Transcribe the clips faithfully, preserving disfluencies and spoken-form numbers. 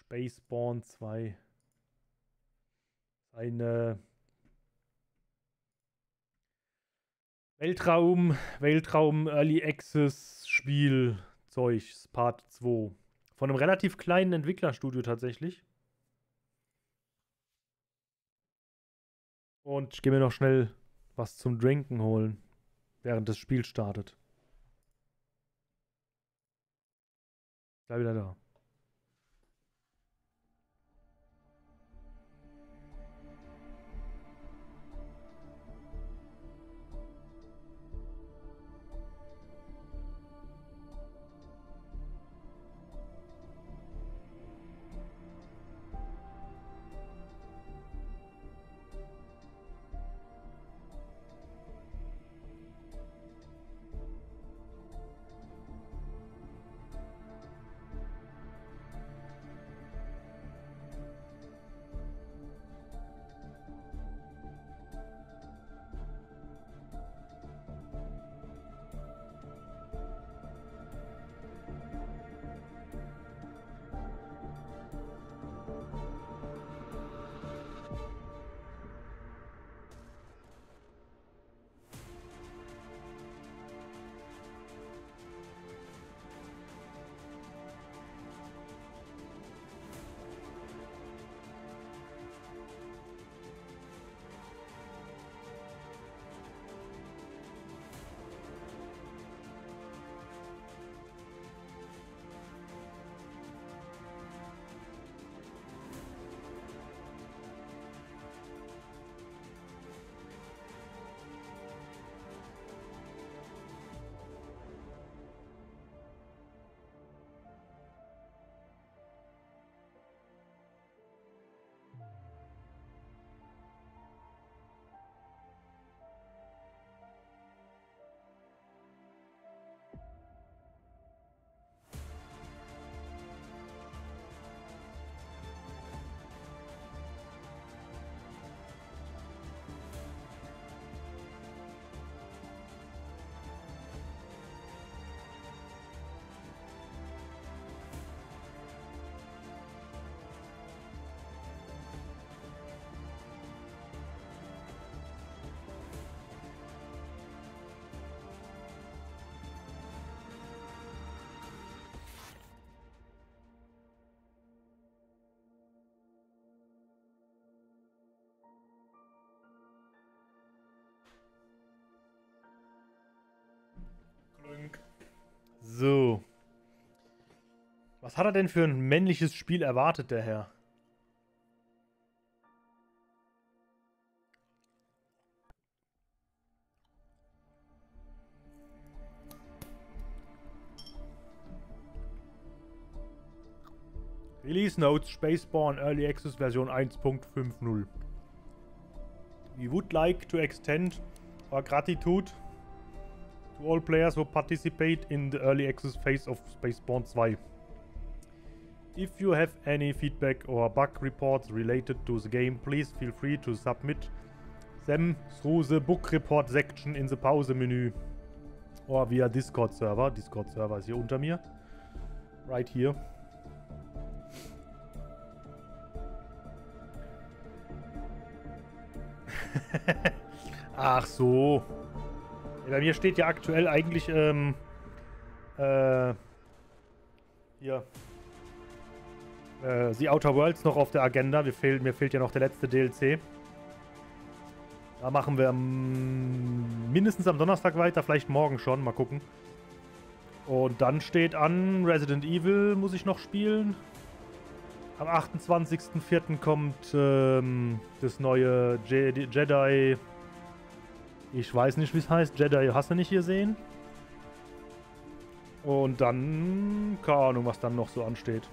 Spaceborne zwei. Eine Weltraum, Weltraum Early Access Spielzeug, Part zwei. Von einem relativ kleinen Entwicklerstudio tatsächlich. Und ich gehe mir noch schnell was zum Trinken holen, während das Spiel startet. Sei wieder da. So. Was hat er denn für ein männliches Spiel erwartet, der Herr? Release Notes Spaceborne Early Access Version eins Punkt fünf null. We would like to extend our gratitude to all players who participate in the early access phase of Spaceborne two. If you have any feedback or bug reports related to the game, please feel free to submit them through the book report section in the Pause Menü or via Discord server. Discord server ist hier unter mir. Right here. Ach so. Bei mir steht ja aktuell eigentlich, ähm, äh, hier, äh, The Outer Worlds noch auf der Agenda. Wir fehl, mir fehlt ja noch der letzte D L C. Da machen wir am, mindestens am Donnerstag weiter, vielleicht morgen schon, mal gucken. Und dann steht an, Resident Evil muss ich noch spielen. Am achtundzwanzigsten vierten kommt ähm, das neue Je Jedi... Ich weiß nicht, wie es heißt. Jedi hast du nicht hier sehen. Und dann... Keine Ahnung, was dann noch so ansteht.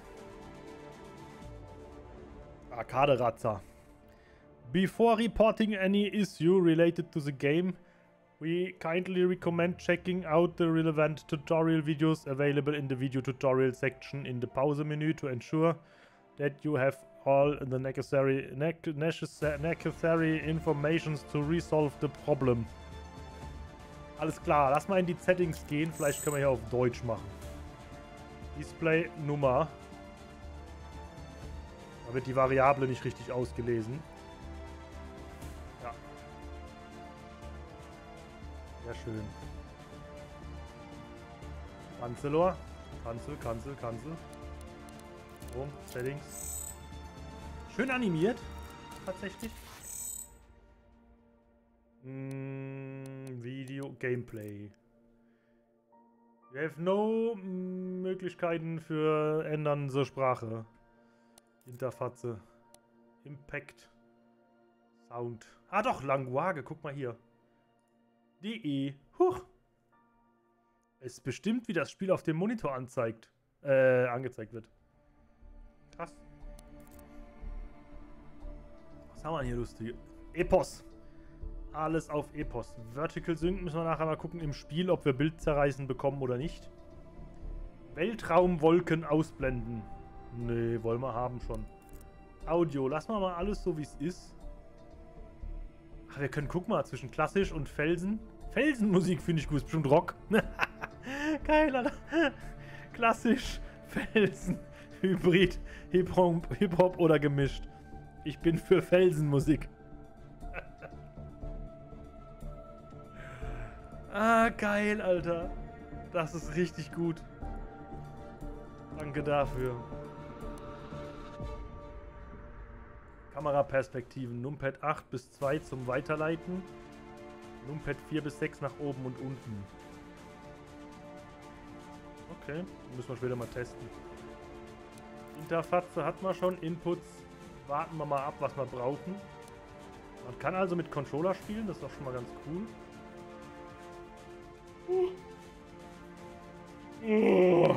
Arcade-Razza. Before reporting any issue related to the game, we kindly recommend checking out the relevant tutorial videos available in the video tutorial section in the Pause menu to ensure that you have all the necessary, ne necessary informations to resolve the problem. Alles klar, lass mal in die Settings gehen. Vielleicht können wir hier auf Deutsch machen. Display Nummer. Da wird die Variable nicht richtig ausgelesen. Ja. Sehr schön. Kanzelor. Kanzel, Kanzel, Kanzel. So, Settings. Schön animiert. Tatsächlich. Mm, Video, Gameplay. We have no mm, Möglichkeiten für ändern zur Sprache. Interfaze. Impact. Sound. Ah doch, Language. Guck mal hier. De. Huch. Es ist bestimmt, wie das Spiel auf dem Monitor anzeigt. Äh, angezeigt wird. Krass. Was haben wir hier lustig? Epos. Alles auf Epos. Vertical Sync müssen wir nachher mal gucken im Spiel, ob wir Bildzerreißen bekommen oder nicht. Weltraumwolken ausblenden. Nee, wollen wir haben schon. Audio. Lassen wir mal alles so, wie es ist. Ach, wir können, guck mal, zwischen klassisch und Felsen. Felsenmusik finde ich gut. Ist bestimmt Rock. Geil, Alter. Klassisch, Felsen, Hybrid, Hip-Hop Hip-Hop oder gemischt. Ich bin für Felsenmusik. Ah, geil, Alter. Das ist richtig gut. Danke dafür. Kameraperspektiven. Numpad acht bis zwei zum Weiterleiten. Numpad vier bis sechs nach oben und unten. Okay, müssen wir später mal testen. Interfaze hat man schon. Inputs. Warten wir mal ab, was wir brauchen. Man kann also mit Controller spielen. Das ist doch schon mal ganz cool. Oh.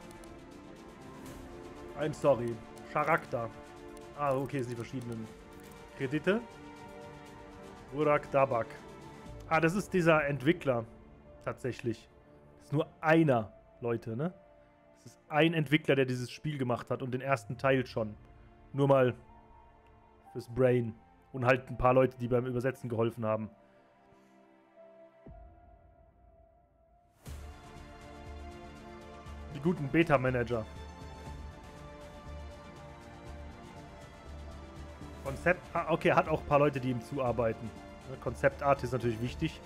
I'm sorry. Charakter. Ah, okay, sind die verschiedenen Kredite. Burak Dabak. Ah, das ist dieser Entwickler. Tatsächlich. Das ist nur einer, Leute, ne? Das ist ein Entwickler, der dieses Spiel gemacht hat und den ersten Teil schon. Nur mal fürs Brain. Und halt ein paar Leute, die beim Übersetzen geholfen haben. Die guten Beta-Manager. Konzept... Ah, okay, hat auch ein paar Leute, die ihm zuarbeiten. Konzeptart ist natürlich wichtig.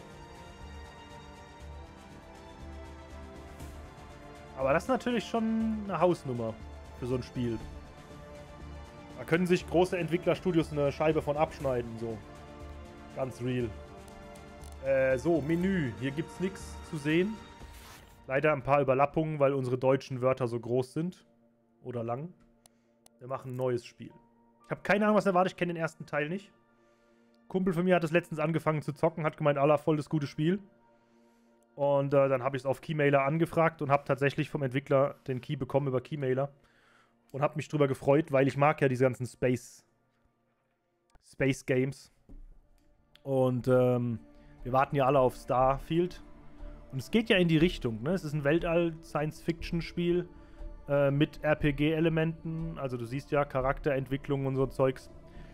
Aber das ist natürlich schon eine Hausnummer für so ein Spiel. Da können sich große Entwicklerstudios eine Scheibe von abschneiden, so. Ganz real. Äh, so, Menü. Hier gibt es nichts zu sehen. Leider ein paar Überlappungen, weil unsere deutschen Wörter so groß sind. Oder lang. Wir machen ein neues Spiel. Ich habe keine Ahnung, was erwartet. Ich kenne den ersten Teil nicht. Ein Kumpel von mir hat es letztens angefangen zu zocken, hat gemeint, Allah, voll das gute Spiel. Und äh, dann habe ich es auf Keymailer angefragt und habe tatsächlich vom Entwickler den Key bekommen über Keymailer. Und habe mich drüber gefreut, weil ich mag ja diese ganzen Space Space Games. Und ähm, wir warten ja alle auf Starfield. Und es geht ja in die Richtung, ne? Es ist ein Weltall-Science-Fiction-Spiel äh, mit R P G-Elementen. Also du siehst ja Charakterentwicklung und so Zeugs.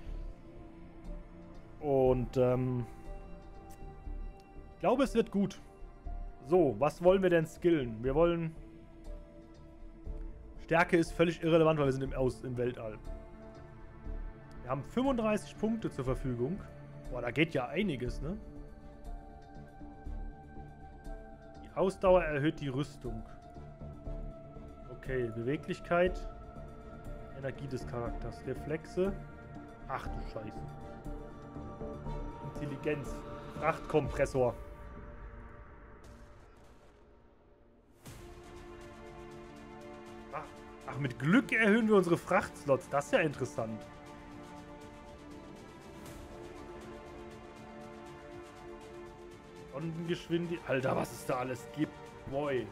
Und ähm, ich glaube, es wird gut. So, was wollen wir denn skillen? Wir wollen... Stärke ist völlig irrelevant, weil wir sind im, Aus, im Weltall. Wir haben fünfunddreißig Punkte zur Verfügung. Boah, da geht ja einiges, ne? Die Ausdauer erhöht die Rüstung. Okay, Beweglichkeit. Energie des Charakters. Reflexe. Ach du Scheiße. Intelligenz. Frachtkompressor. Ach, mit Glück erhöhen wir unsere Frachtslots. Das ist ja interessant. Sondengeschwindigkeit. Alter, was es da alles gibt. Boy.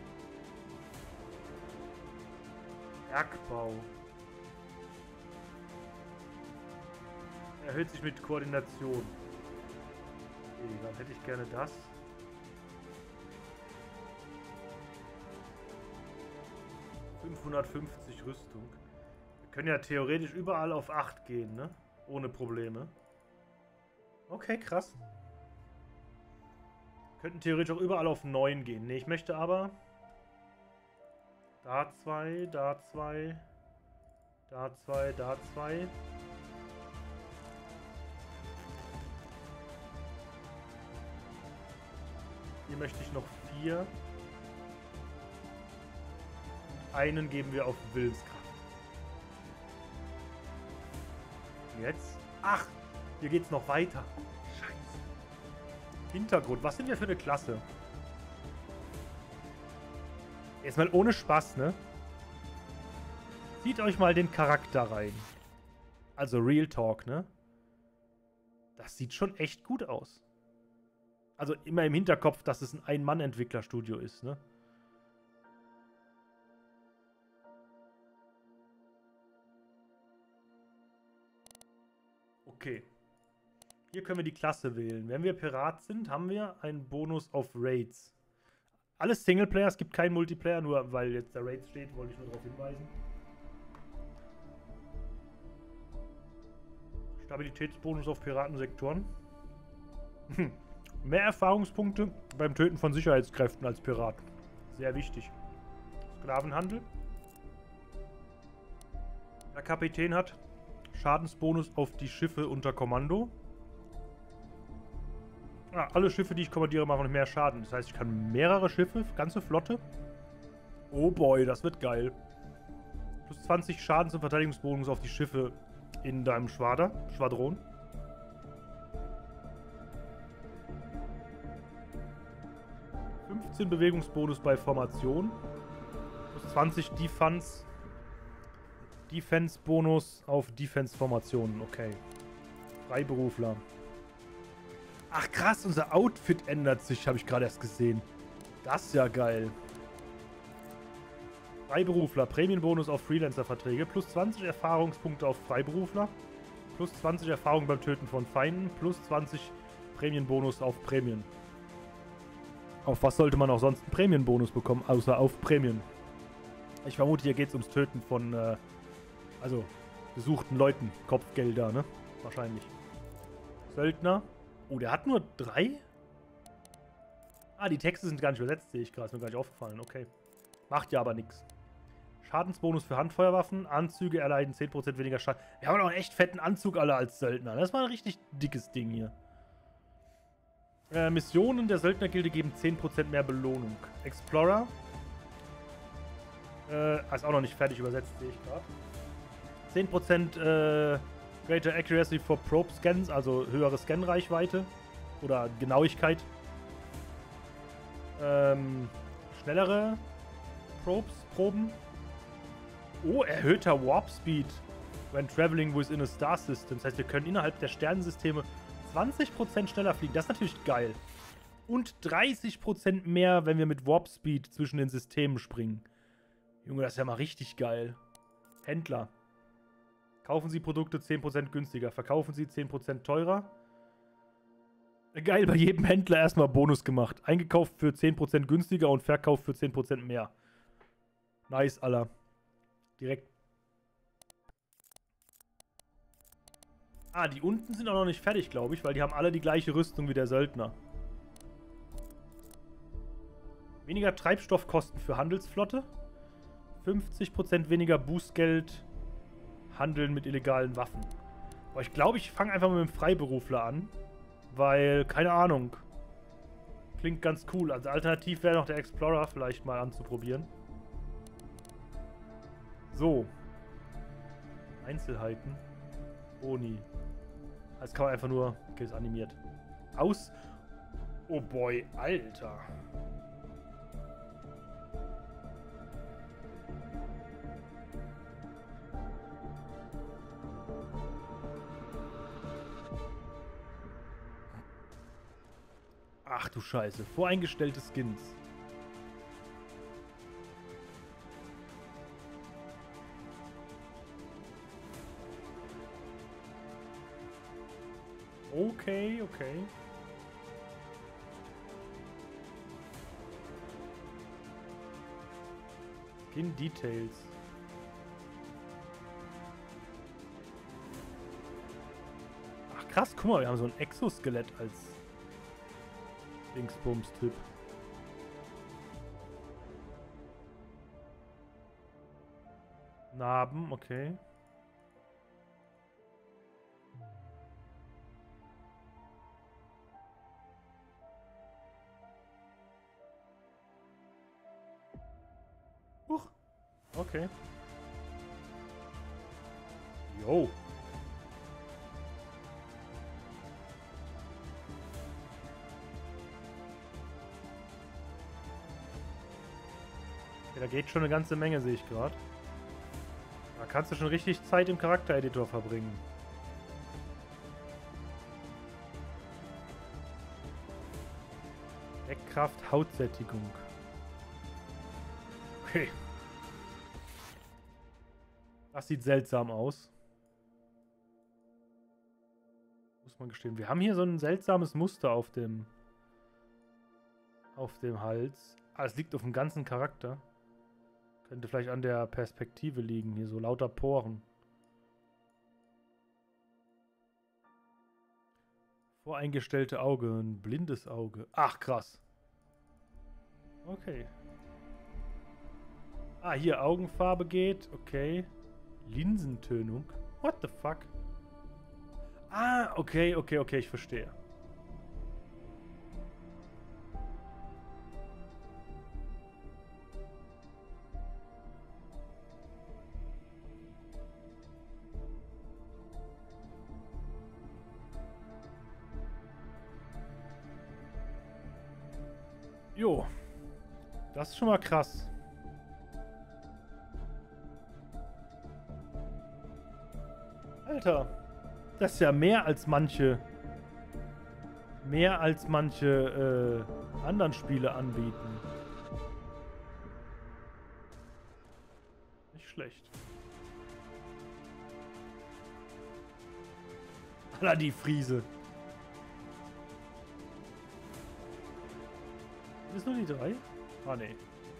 Bergbau. Erhöht sich mit Koordination. Okay, dann hätte ich gerne das. fünfhundertfünfzig Rüstung. Wir können ja theoretisch überall auf acht gehen, ne? Ohne Probleme. Okay, krass. Wir könnten theoretisch auch überall auf neun gehen. Ne, ich möchte aber... Da zwei, da zwei, Da zwei, da zwei. Hier möchte ich noch vier. Einen geben wir auf Willenskraft. Jetzt? Ach, hier geht's noch weiter. Scheiße. Hintergrund. Was sind wir für eine Klasse? Jetzt mal ohne Spaß, ne? Zieht euch mal den Charakter rein. Also Real Talk, ne? Das sieht schon echt gut aus. Also immer im Hinterkopf, dass es ein Ein-Mann-Entwicklerstudio ist, ne? Okay. Hier können wir die Klasse wählen. Wenn wir Pirat sind, haben wir einen Bonus auf Raids. Alles Singleplayer, es gibt keinen Multiplayer, nur weil jetzt der Raids steht, wollte ich nur darauf hinweisen. Stabilitätsbonus auf Piratensektoren. Mehr Erfahrungspunkte beim Töten von Sicherheitskräften als Pirat. Sehr wichtig. Sklavenhandel. Der Kapitän hat Schadensbonus auf die Schiffe unter Kommando. Ah, alle Schiffe, die ich kommandiere, machen mehr Schaden. Das heißt, ich kann mehrere Schiffe, ganze Flotte. Oh boy, das wird geil. Plus zwanzig Schadens- und Verteidigungsbonus auf die Schiffe in deinem Schwader, Schwadron. fünfzehn Bewegungsbonus bei Formation. Plus zwanzig Defense. Defense-Bonus auf Defense-Formationen. Okay. Freiberufler. Ach krass, unser Outfit ändert sich, habe ich gerade erst gesehen. Das ist ja geil. Freiberufler. Prämienbonus auf Freelancer-Verträge. Plus zwanzig Erfahrungspunkte auf Freiberufler. Plus zwanzig Erfahrung beim Töten von Feinden. Plus zwanzig Prämienbonus auf Prämien. Auf was sollte man auch sonst einen Prämienbonus bekommen, außer auf Prämien? Ich vermute, hier geht es ums Töten von, äh, also, gesuchten Leuten. Kopfgelder, ne? Wahrscheinlich. Söldner. Oh, der hat nur drei? Ah, die Texte sind gar nicht übersetzt, sehe ich gerade. Ist mir gar nicht aufgefallen. Okay. Macht ja aber nichts. Schadensbonus für Handfeuerwaffen. Anzüge erleiden zehn Prozent weniger Schaden. Wir haben doch einen echt fetten Anzug alle als Söldner. Das war ein richtig dickes Ding hier. Äh, Missionen der Söldnergilde geben zehn Prozent mehr Belohnung. Explorer. Äh, ist auch noch nicht fertig übersetzt, sehe ich gerade. zehn Prozent äh, Greater Accuracy for Probe Scans, also höhere Scanreichweite oder Genauigkeit. Ähm, schnellere Probes, Proben. Oh, erhöhter Warp Speed when traveling within a star system. Das heißt, wir können innerhalb der Sternensysteme zwanzig Prozent schneller fliegen. Das ist natürlich geil. Und dreißig Prozent mehr, wenn wir mit Warp Speed zwischen den Systemen springen. Junge, das ist ja mal richtig geil. Händler. Kaufen Sie Produkte zehn Prozent günstiger. Verkaufen Sie zehn Prozent teurer. Geil, bei jedem Händler erstmal Bonus gemacht. Eingekauft für zehn Prozent günstiger und verkauft für zehn Prozent mehr. Nice, Alter. Direkt. Ah, die unten sind auch noch nicht fertig, glaube ich, weil die haben alle die gleiche Rüstung wie der Söldner. Weniger Treibstoffkosten für Handelsflotte. fünfzig Prozent weniger Bußgeld. Handeln mit illegalen Waffen. Aber ich glaube, ich fange einfach mal mit dem Freiberufler an. Weil, keine Ahnung. Klingt ganz cool. Also alternativ wäre noch der Explorer vielleicht mal anzuprobieren. So. Einzelheiten. Boni. Das kann man einfach nur... Okay, ist animiert. Aus... Oh boy, Alter. Ach du Scheiße. Voreingestellte Skins. Okay, okay. Skin Details. Ach krass, guck mal, wir haben so ein Exoskelett als Dingsbums-Typ. Narben, okay. okay. Jo. Okay, da geht schon eine ganze Menge, sehe ich gerade. Da kannst du schon richtig Zeit im Charaktereditor verbringen. Deckkraft, Hautsättigung. Okay. Das sieht seltsam aus. Muss man gestehen. Wir haben hier so ein seltsames Muster auf dem auf dem Hals. Ah, es liegt auf dem ganzen Charakter. Könnte vielleicht an der Perspektive liegen. Hier so lauter Poren. Voreingestellte Auge. Ein blindes Auge. Ach, krass. Okay. Ah, hier Augenfarbe geht. Okay. Linsentönung. What the fuck? Ah, okay, okay, okay, ich verstehe. Jo. Das ist schon mal krass. Alter. Das ist ja mehr als manche... Mehr als manche äh, anderen Spiele anbieten. Nicht schlecht. Alter, die Friese. Ist nur die drei? Ah, nee.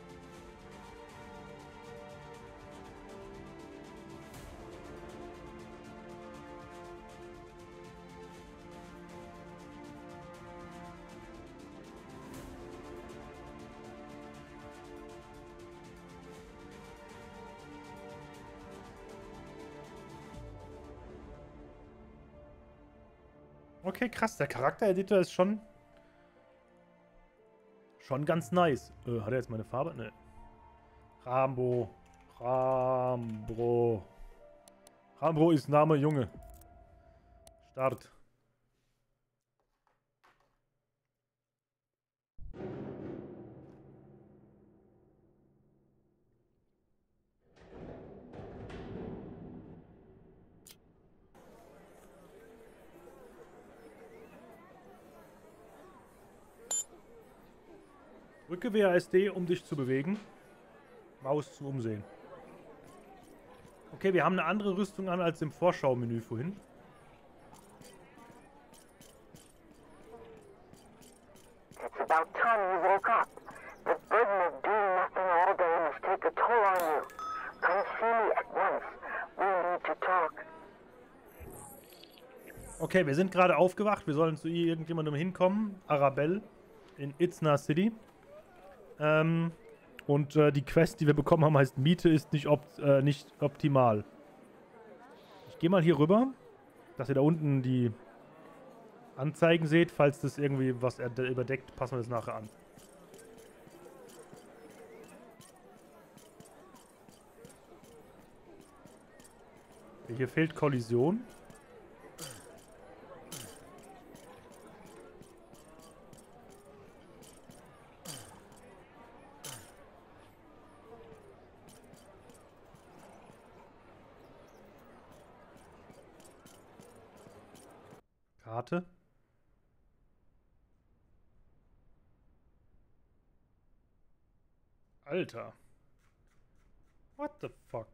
Okay, krass. Der Charaktereditor ist schon... Schon ganz nice. Äh, hat er jetzt meine Farbe? Ne. Rambo. Rambro. Rambro ist Name Junge. Start. Drücke W A S D, um dich zu bewegen. Maus zum Umsehen. Okay, wir haben eine andere Rüstung an als im Vorschaumenü vorhin. It's about time you woke up. The burden of doing nothing all day must take a toll on you. Come see me at once. We need to talk. Okay, wir sind gerade aufgewacht. Wir sollen zu irgendjemandem hinkommen. Arabelle in Itzna City. Ähm, und äh, die Quest, die wir bekommen haben, heißt Miete ist nicht, opt äh, nicht optimal. Ich gehe mal hier rüber, dass ihr da unten die Anzeigen seht. Falls das irgendwie was er überdeckt, passen wir das nachher an. Okay, hier fehlt Kollision. Karte. Alter. What the fuck?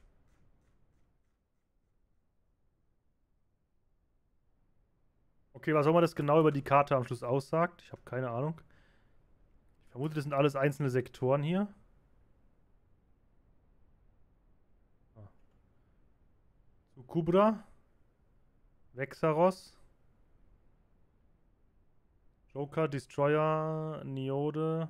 Okay, was auch immer das genau über die Karte am Schluss aussagt. Ich habe keine Ahnung. Ich vermute, das sind alles einzelne Sektoren hier. Ah. So, Kubra. Vexaros. Joker, Destroyer, Niode.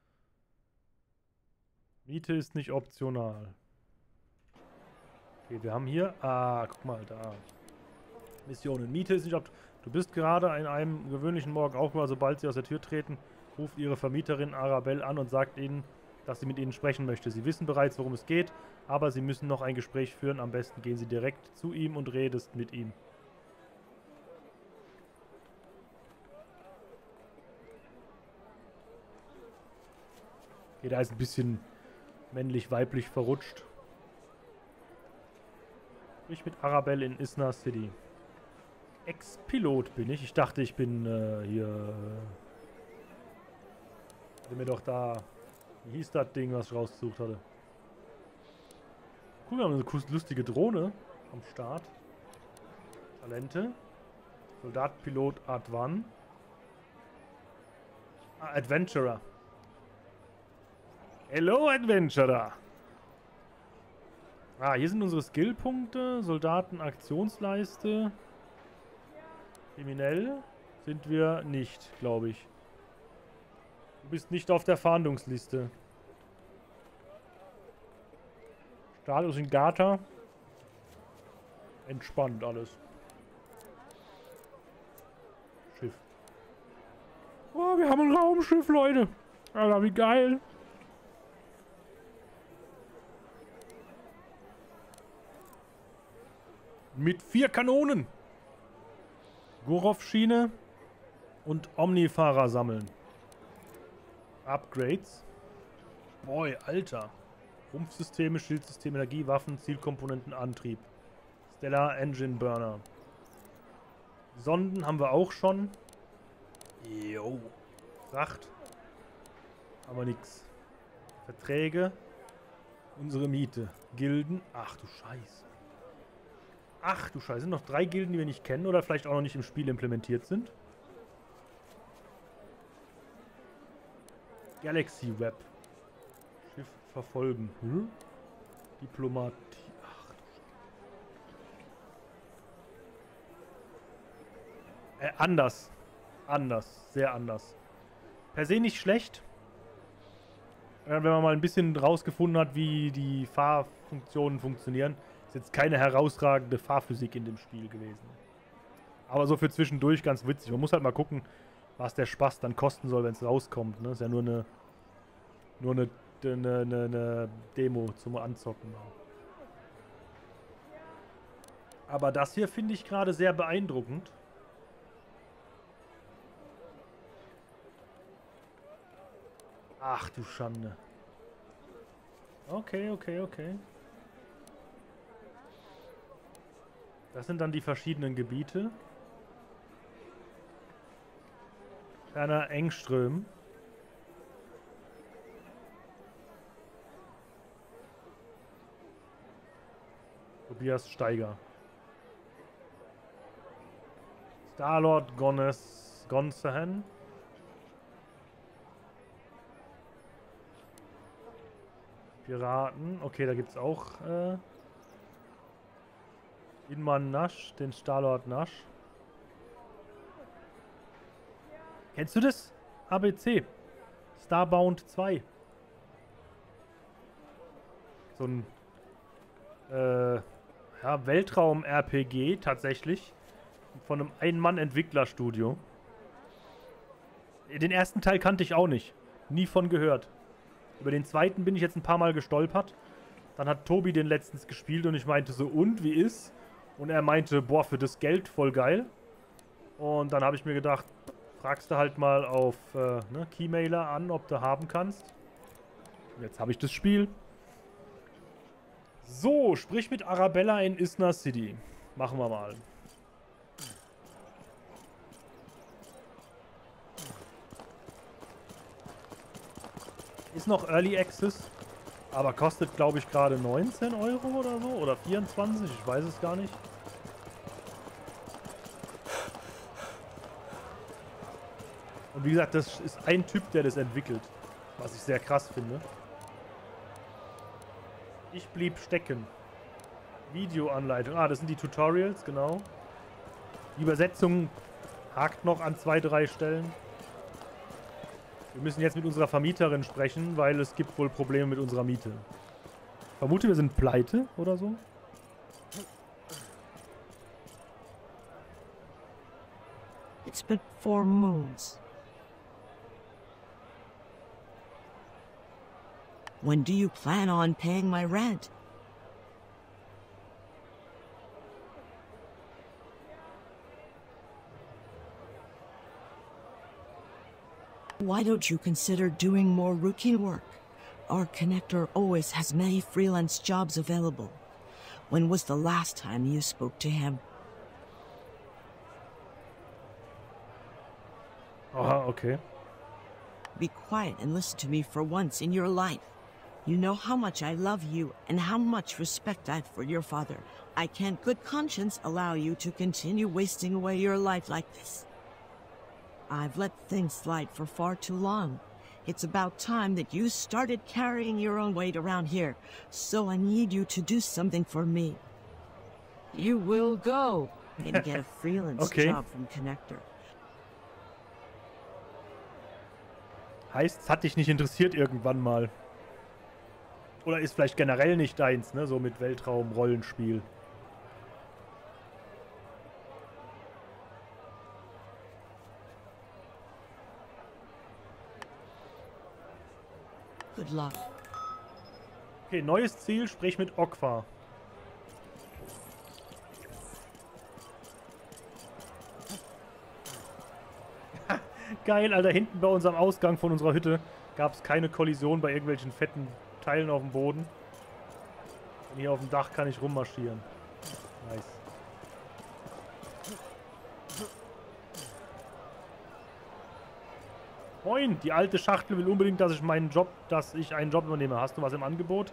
Miete ist nicht optional. Okay, wir haben hier... Ah, guck mal, da. Missionen. Miete ist nicht optional. Du bist gerade in einem gewöhnlichen Morgen aufgewacht. Sobald sie aus der Tür treten, ruft ihre Vermieterin Arabelle an und sagt ihnen, dass sie mit ihnen sprechen möchte. Sie wissen bereits, worum es geht, aber sie müssen noch ein Gespräch führen. Am besten gehen sie direkt zu ihm und redest mit ihm. Okay, da ist ein bisschen männlich-weiblich verrutscht. Ich mit Arabelle in Isna City. Ex-Pilot bin ich. Ich dachte, ich bin äh, hier... Äh, hatte mir doch da... Wie hieß das Ding, was ich rausgesucht hatte? Cool, wir haben eine lustige Drohne am Start. Talente. Soldat, Pilot, Art One. Ah, Adventurer. Hello, Adventurer. Ah, hier sind unsere Skillpunkte. Soldaten, Aktionsleiste. Kriminell sind wir nicht, glaube ich. Du bist nicht auf der Fahndungsliste. Status in Gata. Entspannt alles. Schiff. Oh, wir haben ein Raumschiff, Leute. Alter, wie geil. Mit vier Kanonen. Gorov-Schiene und Omnifahrer sammeln. Upgrades. Boy, Alter. Rumpfsysteme, Schildsystem, Energie, Waffen, Zielkomponenten, Antrieb. Stellar Engine Burner. Sonden haben wir auch schon. Jo. Fracht. Aber nix. Verträge. Unsere Miete. Gilden. Ach du Scheiße. Ach du Scheiße. Sind noch drei Gilden, die wir nicht kennen oder vielleicht auch noch nicht im Spiel implementiert sind. Galaxy Web. Schiff verfolgen. Hm? Diplomatie. Ach du Scheiße. Äh, anders. Anders. Sehr anders. Per se nicht schlecht. Äh, wenn man mal ein bisschen rausgefunden hat, wie die Fahrfunktionen funktionieren. Ist jetzt keine herausragende Fahrphysik in dem Spiel gewesen. Aber so für zwischendurch ganz witzig. Man muss halt mal gucken, was der Spaß dann kosten soll, wenn es rauskommt. Ne? Ist ja nur eine nur eine, eine, eine, eine Demo zum Anzocken. Aber das hier finde ich gerade sehr beeindruckend. Ach du Schande. Okay, okay, okay. Das sind dann die verschiedenen Gebiete. Ferner Engström. Tobias Steiger. Starlord Gonnes Gonsahan. Piraten. Okay, da gibt es auch äh, Inman Nash, den Starlord Nash. Kennst du das? A B C. Starbound zwei. So ein äh, ja, Weltraum-R P G tatsächlich. Von einem Ein-Mann-Entwicklerstudio. Den ersten Teil kannte ich auch nicht. Nie von gehört. Über den zweiten bin ich jetzt ein paar Mal gestolpert. Dann hat Tobi den letztens gespielt und ich meinte so, und, wie ist? Und er meinte, boah, für das Geld voll geil. Und dann habe ich mir gedacht, fragst du halt mal auf äh, ne, Keymailer an, ob du haben kannst. Und jetzt habe ich das Spiel. So, sprich mit Arabella in Isna City. Machen wir mal. Ist noch Early Access, aber kostet, glaube ich, gerade neunzehn Euro oder so. Oder vierundzwanzig, ich weiß es gar nicht. Und wie gesagt, das ist ein Typ, der das entwickelt. Was ich sehr krass finde. Ich blieb stecken. Videoanleitung. Ah, das sind die Tutorials, genau. Die Übersetzung hakt noch an zwei, drei Stellen. Wir müssen jetzt mit unserer Vermieterin sprechen, weil es gibt wohl Probleme mit unserer Miete. Ich vermute, wir sind pleite oder so. It's been four moons. When do you plan on paying my rent? Why don't you consider doing more routine work? Our connector always has many freelance jobs available. When was the last time you spoke to him? Aha, okay. Be quiet and listen to me for once in your life. You know how much I love you and how much respect I have for your father. I can't good conscience allow you to continue wasting away your life like this. I've let things slide for far too long. It's about time that you started carrying your own weight around here, so I need you to do something for me. You will go and get a freelance Okay. job from Connector. Heißt, es hat dich nicht interessiert irgendwann mal. Oder ist vielleicht generell nicht deins, ne? So mit Weltraum-Rollenspiel. Good luck. Okay, neues Ziel, sprich mit Okfa. Geil, Alter, hinten bei unserem Ausgang von unserer Hütte gab es keine Kollision bei irgendwelchen fetten Teilen auf dem Boden. Und hier auf dem Dach kann ich rummarschieren. Nice. Moin, die alte Schachtel will unbedingt, dass ich meinen Job, dass ich einen Job übernehme. Hast du was im Angebot?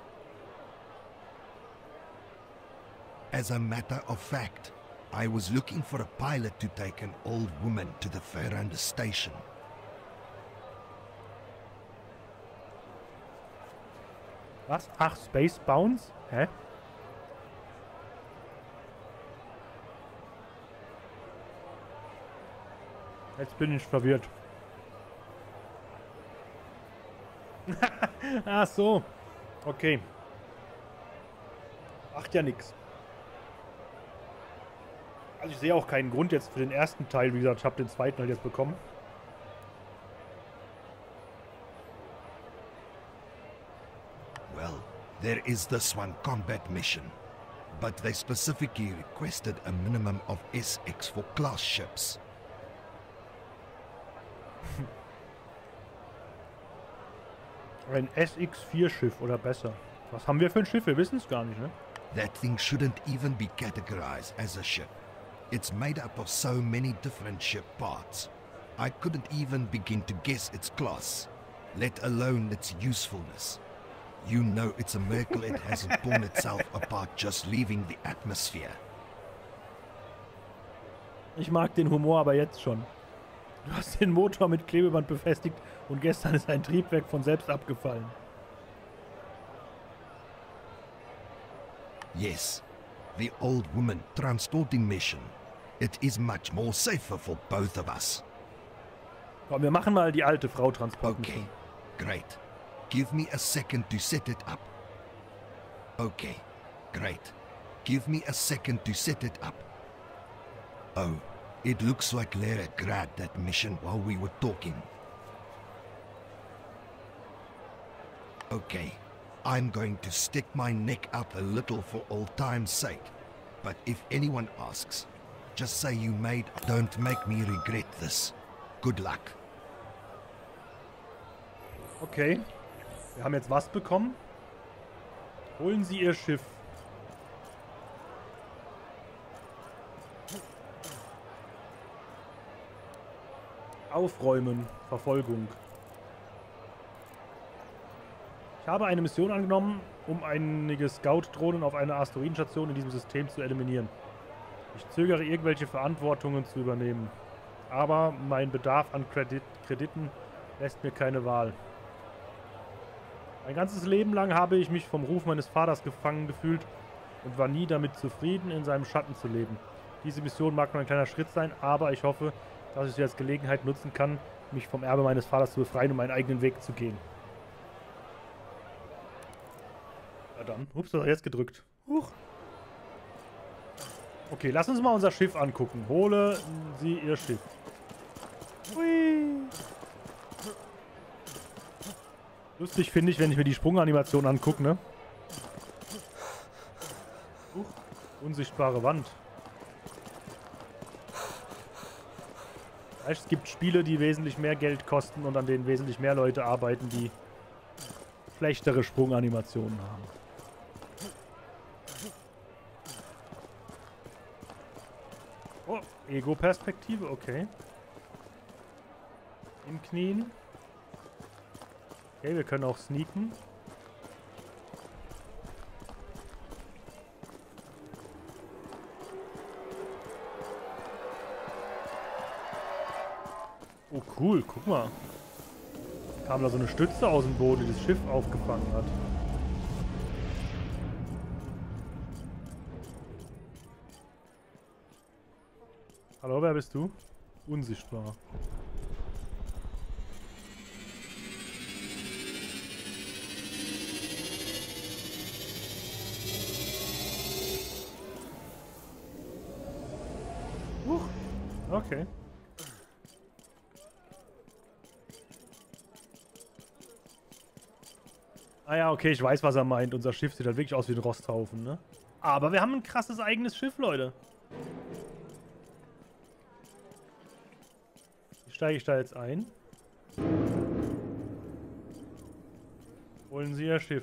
As a matter of fact, I was looking for a pilot to take an old woman to the Ferranda station. Was? Ach, Space Bounce? Hä? Jetzt bin ich verwirrt. Ach so. Okay. Macht ja nix. Also ich sehe auch keinen Grund jetzt für den ersten Teil. Wie gesagt, ich habe den zweiten halt jetzt bekommen. Well, there is this one combat mission, but they specifically requested a minimum of S X for class ships. Ein S X vier Schiff oder besser. Was haben wir für ein Schiff? Wir wissen es gar nicht, ne? That thing shouldn't even be categorized as a ship. It's made up of so many different ship parts. I couldn't even begin to guess its class, let alone its usefulness. You know it's a miracle it hasn't torn itself apart just leaving the atmosphere. Ich mag den Humor aber jetzt schon. Du hast den Motor mit Klebeband befestigt und gestern ist ein Triebwerk von selbst abgefallen. Yes, the old woman transporting mission. It is much more safer for both of us. Komm, wir machen mal die alte Frau transportieren. Okay, great. Give me a second to set it up. Okay, great. Give me a second to set it up. Oh, it looks like Lara grabbed that mission while we were talking. Okay, I'm going to stick my neck out a little for old time's sake. But if anyone asks, just say you made... Don't make me regret this. Good luck. Okay. Wir haben jetzt was bekommen? Holen Sie Ihr Schiff. Aufräumen. Verfolgung. Ich habe eine Mission angenommen, um einige Scout-Drohnen auf einer Asteroidenstation in diesem System zu eliminieren. Ich zögere, irgendwelche Verantwortungen zu übernehmen. Aber mein Bedarf an Kredit Krediten lässt mir keine Wahl. Mein ganzes Leben lang habe ich mich vom Ruf meines Vaters gefangen gefühlt und war nie damit zufrieden, in seinem Schatten zu leben. Diese Mission mag nur ein kleiner Schritt sein, aber ich hoffe, dass ich sie als Gelegenheit nutzen kann, mich vom Erbe meines Vaters zu befreien und meinen eigenen Weg zu gehen. Ja dann. Ups, das hat er jetzt gedrückt. Huch. Okay, lass uns mal unser Schiff angucken. Hole Sie Ihr Schiff. Hui. Lustig finde ich, wenn ich mir die Sprunganimation angucke, ne? Uh, unsichtbare Wand. Es gibt Spiele, die wesentlich mehr Geld kosten und an denen wesentlich mehr Leute arbeiten, die schlechtere Sprunganimationen haben. Oh, Ego-Perspektive, okay. Im Knien. Okay, wir können auch sneaken. Oh cool, guck mal. Kam da so eine Stütze aus dem Boden, die das Schiff aufgefangen hat. Hallo, wer bist du? Unsichtbar. Huch. Okay. Ah ja, okay, ich weiß, was er meint. Unser Schiff sieht halt wirklich aus wie ein Rosthaufen, ne? Aber wir haben ein krasses eigenes Schiff, Leute. Wie steige ich da jetzt ein? Holen Sie Ihr Schiff.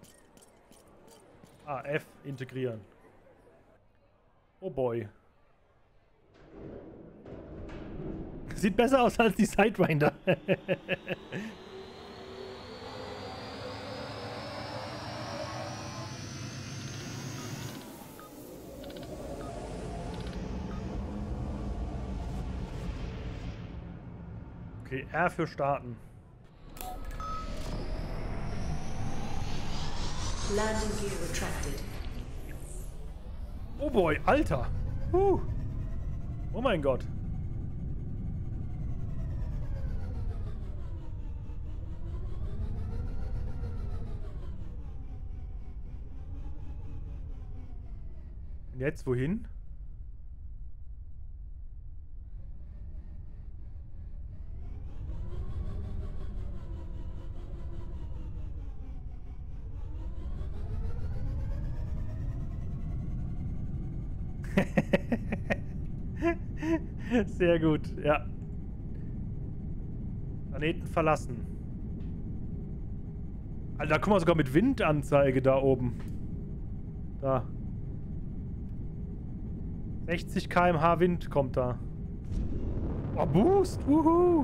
Ah, F, integrieren. Oh boy. Sieht besser aus als die Sidewinder. Okay, R für starten. Landing gear retracted. Oh boy, Alter. Huh. Oh mein Gott. Und jetzt wohin? Sehr gut, ja. Planeten verlassen. Alter, guck mal, sogar mit Windanzeige da oben. Da. sechzig Kilometer pro Stunde Wind kommt da. Oh, Boost! Wuhu!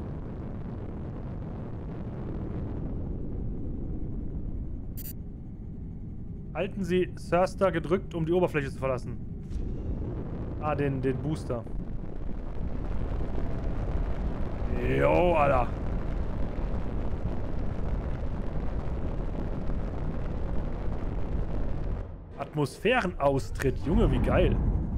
Halten Sie Thruster gedrückt, um die Oberfläche zu verlassen. Ah, den, den Booster. Jo, Alter. Atmosphärenaustritt. Junge, wie geil.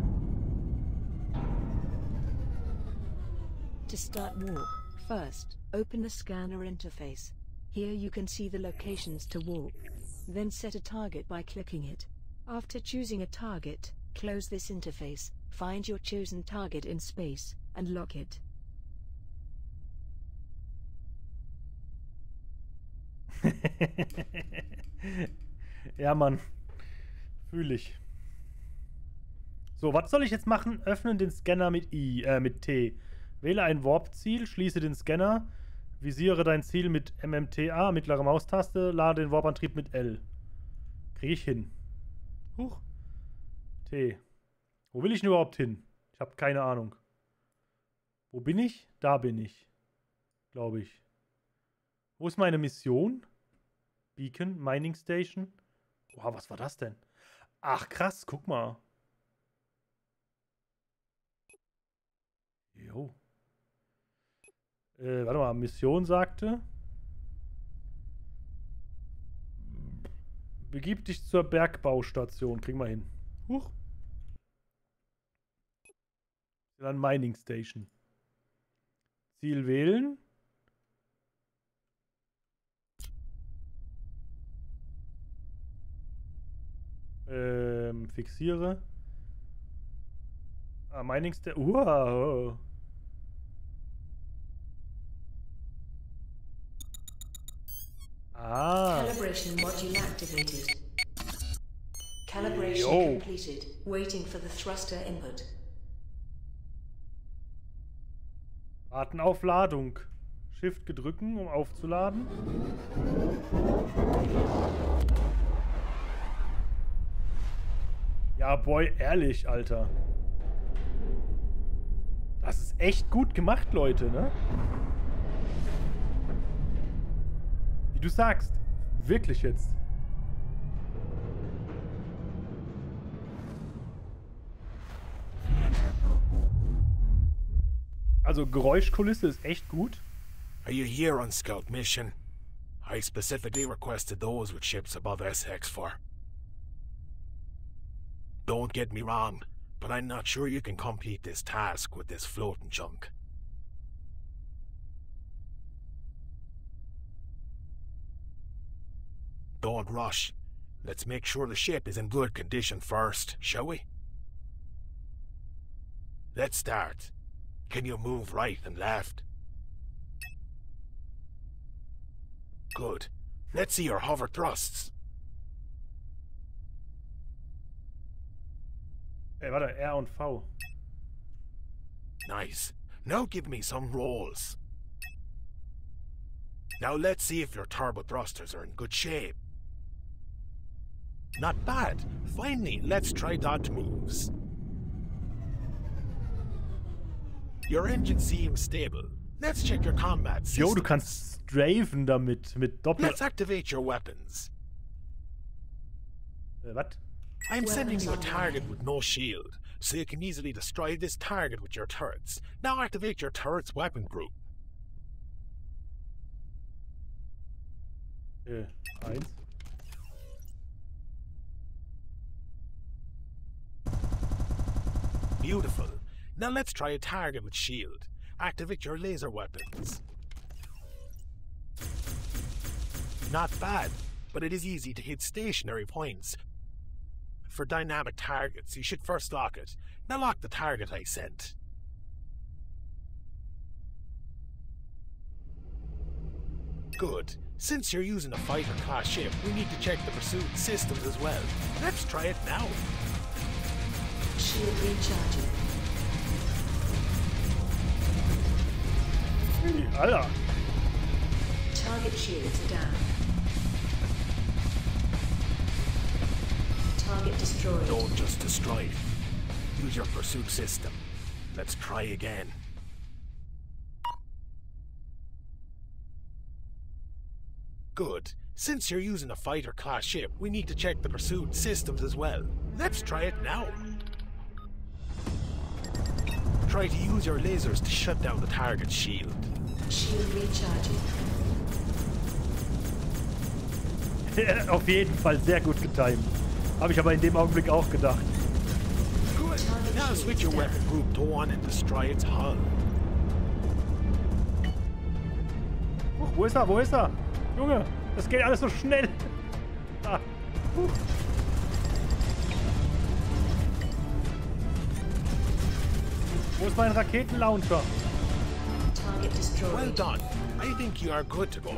To start warp, first, open the scanner interface. Here you can see the locations to warp. Then set a target by clicking it. After choosing a target, close this interface, find your chosen target in space, and lock it. Ja, Mann. Fühl ich. So, was soll ich jetzt machen? Öffnen den Scanner mit I, äh, mit T. Wähle ein Warp-Ziel, schließe den Scanner, visiere dein Ziel mit M M T A, mittlere Maustaste, lade den Warp-Antrieb mit L. Kriege ich hin. Huch. T. Wo will ich denn überhaupt hin? Ich habe keine Ahnung. Wo bin ich? Da bin ich. Glaube ich. Wo ist meine Mission? Beacon, Mining Station. Boah, was war das denn? Ach, krass, guck mal. Jo. Äh, warte mal, Mission sagte. Begib dich zur Bergbaustation. Kriegen wir hin. Huch. Dann Mining Station. Ziel wählen. Ähm, fixiere. Ah, Mining Station. Wow. Ah. Calibration module activated. Calibration Yo. completed. Waiting for the thruster input. Warten auf Ladung. Shift gedrücken, um aufzuladen. Ja, boy, ehrlich, Alter. Das ist echt gut gemacht, Leute, ne? Wie du sagst. Wirklich jetzt. Also Geräuschkulisse ist echt gut. Are you here on scout mission? I specifically requested those with ships above S X four. Don't get me wrong, but I'm not sure you can complete this task with this floating junk. Don't rush. Let's make sure the ship is in good condition first, shall we? Let's start. Can you move right and left? Good. Let's see your hover thrusts. Ey, warte, R und V. Nice. Now give me some rolls. Now let's see if your turbo thrusters are in good shape. Not bad. Finally, let's try dodge moves. Your engine seems stable. Let's check your combat system. Jo, du kannst strafen damit, mit Doppel... Let's activate your weapons. Äh, was? I'm sending you a target with no shield, so you can easily destroy this target with your turrets. Now activate your turret's weapon group. Äh, eins. Beautiful. Now let's try a target with shield. Activate your laser weapons. Not bad, but it is easy to hit stationary points. For dynamic targets, you should first lock it. Now lock the target I sent. Good. Since you're using a fighter-class ship, we need to check the pursuit systems as well. Let's try it now. Shield recharging. Hey, Alter. Target shields are down. Target destroyed. Don't just destroy it. Use your pursuit system. Let's try again. Good. Since you're using a fighter-class ship, we need to check the pursuit systems as well. Let's try it now. Try to use your lasers to shut down the target's shield. Shield recharging. Auf jeden Fall sehr gut getimt. Habe ich aber in dem Augenblick auch gedacht. Good. Now switch your weapon group to one and destroy its hull. Huch, wo ist er? Wo ist er? Junge, das geht alles so schnell. Ah. Huch. Wo ist mein Raketenlauncher? Target destroyed. Well done. I think you are good to go.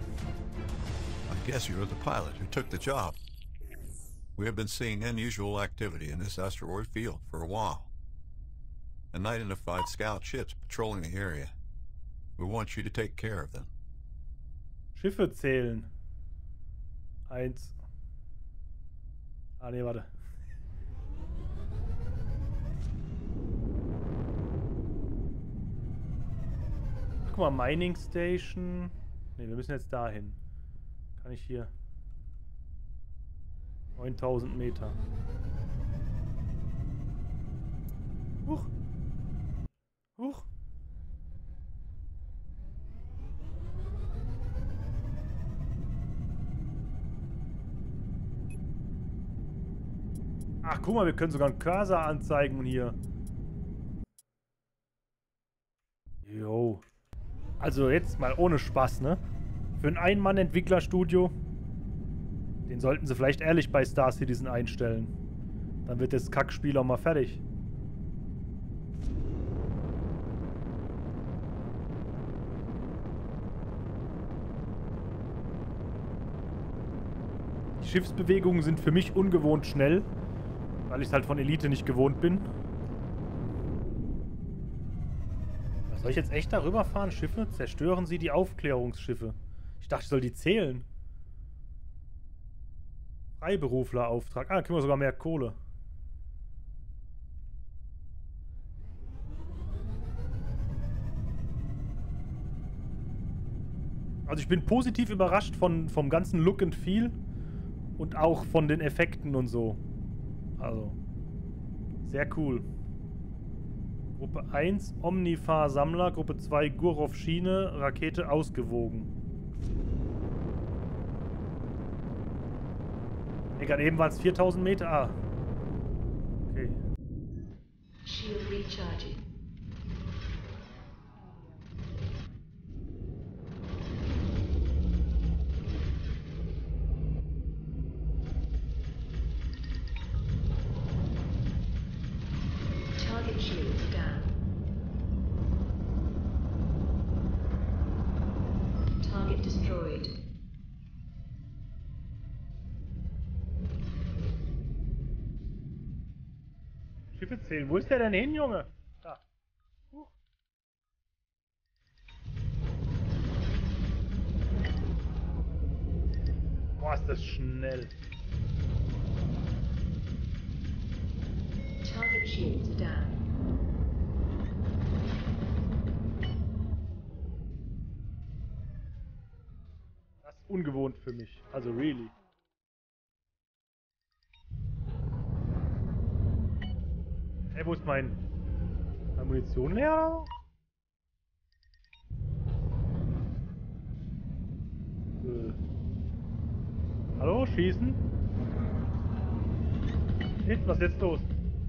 I guess you're the pilot who took the job. We have been seeing unusual activity in this asteroid field for a while. Unidentified scout ships patrolling the area. We want you to take care of them. Schiffe zählen. Eins. Ah, nee, warte. Guck mal, Mining Station. Ne, wir müssen jetzt dahin. Kann ich hier. neuntausend Meter. Huch. Huch. Ach, guck mal, wir können sogar einen Cursor anzeigen hier. Jo. Also jetzt mal ohne Spaß, ne? Für ein Ein-Mann-Entwicklerstudio, den sollten sie vielleicht ehrlich bei Star Citizen einstellen. Dann wird das Kackspiel auch mal fertig. Schiffsbewegungen sind für mich ungewohnt schnell, weil ich es halt von Elite nicht gewohnt bin. Was, soll ich jetzt echt darüber fahren? Schiffe? Zerstören Sie die Aufklärungsschiffe. Ich dachte, ich soll die zählen. Freiberuflerauftrag. Ah, dann kriegen wir sogar mehr Kohle. Also ich bin positiv überrascht von, vom ganzen Look and Feel und auch von den Effekten und so. Also, sehr cool. Gruppe eins, Omnifar-Sammler. Gruppe zwei, Gurov-Schiene. Rakete ausgewogen. Ne, gerade eben waren es viertausend Meter. Ah. Okay. Shield recharging. Target shield down. Target destroyed. Schiffe zählen. Wo ist der denn hin, Junge? Da. Huch. Boah, ist das schnell. Target shields down. Das ist ungewohnt für mich. Also really. Hey, wo ist mein... meine Munition leer? Äh. Hallo, schießen? Hinten, was ist jetzt los?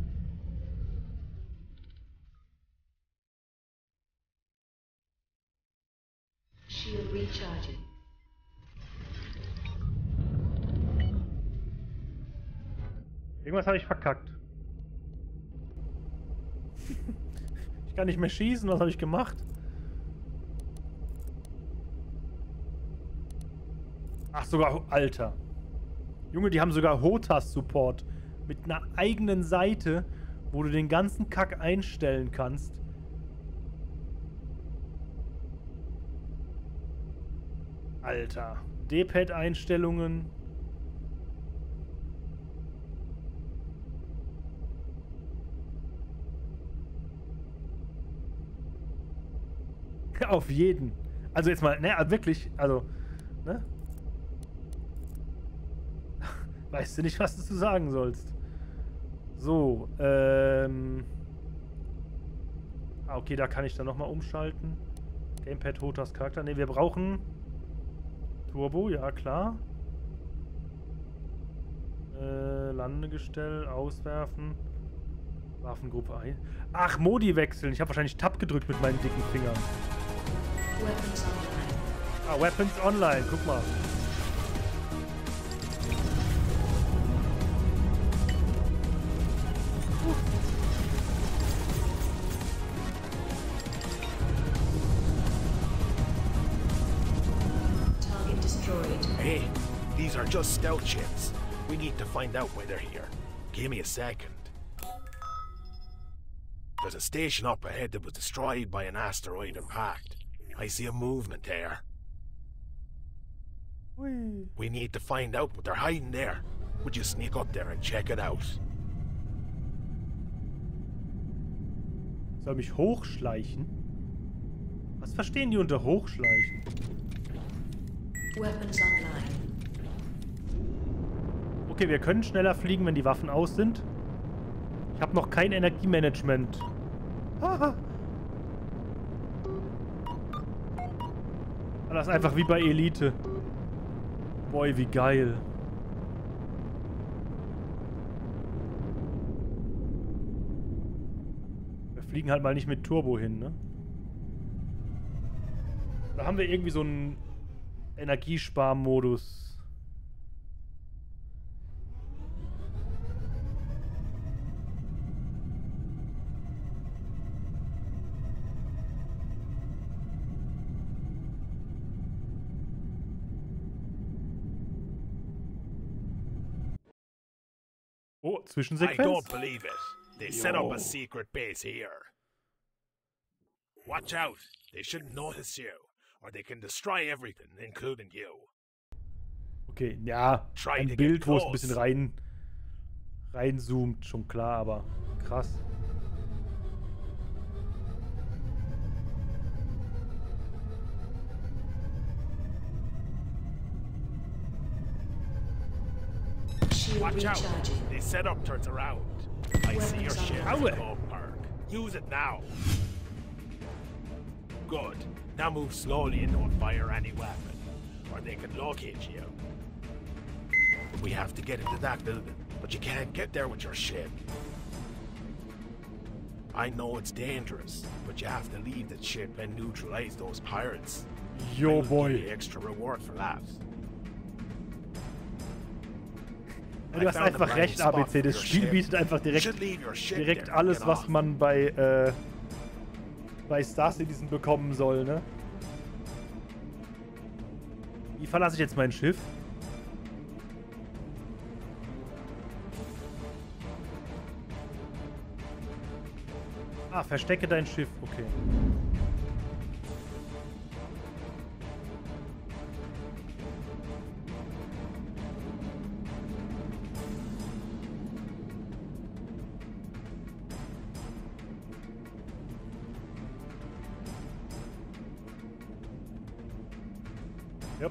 Shield recharging. Irgendwas habe ich verkackt. Ich kann nicht mehr schießen, was habe ich gemacht? Ach, sogar... Alter. Junge, die haben sogar H O T A S-Support. Mit einer eigenen Seite, wo du den ganzen Kack einstellen kannst. Alter. D-Pad-Einstellungen. Auf jeden. Also jetzt mal, ne, wirklich, also, ne? Weißt du nicht, was du zu sagen sollst. So, ähm... Ah, okay, da kann ich dann nochmal umschalten. Gamepad, H O T A S, Charakter. Ne, wir brauchen... Turbo, ja klar. Äh, Landegestell, auswerfen. Waffengruppe ein. Ach, Modi wechseln. Ich habe wahrscheinlich Tab gedrückt mit meinen dicken Fingern. Weapons online. Ah, Weapons online, guck mal. Target destroyed. Hey, these are just stealth ships. We need to find out why they're here. Give me a second. There's a station up ahead that was destroyed by an asteroid impact. I see a movement there. Hui. We need to find out what they're hiding there. Would you sneak up there and check it out? Soll mich hochschleichen? Was verstehen die unter hochschleichen? Weapons online. Okay, wir können schneller fliegen, wenn die Waffen aus sind. Ich habe noch kein Energiemanagement. Haha. Das ist einfach wie bei Elite. Boy, wie geil. Wir fliegen halt mal nicht mit Turbo hin, ne? Da haben wir irgendwie so einen Energiesparmodus. Oh, I Zwischensequenz. don't believe it. They set up a secret base here. Watch out. They shouldn't notice you, or they can destroy everything, including you. Okay, ja, Try ein to get Bild, wo es ein close. bisschen rein reinzoomt, schon klar, aber krass. Shield Watch out. recharging. They set up turrets around. I see your Weapons ship on in the- the Oak Park. Use it now. Good. Now move slowly and don't fire any weapon, or they can locate you. We have to get into that building, but you can't get there with your ship. I know it's dangerous, but you have to leave that ship and neutralize those pirates. Yo, I'll give boy. you extra reward for that. Ja, du hast einfach recht, A B C. Das Spiel bietet einfach direkt, direkt alles, was man bei, äh, bei Star Citizen bekommen soll, ne? Wie verlasse ich jetzt mein Schiff? Ah, verstecke dein Schiff, okay. Yep.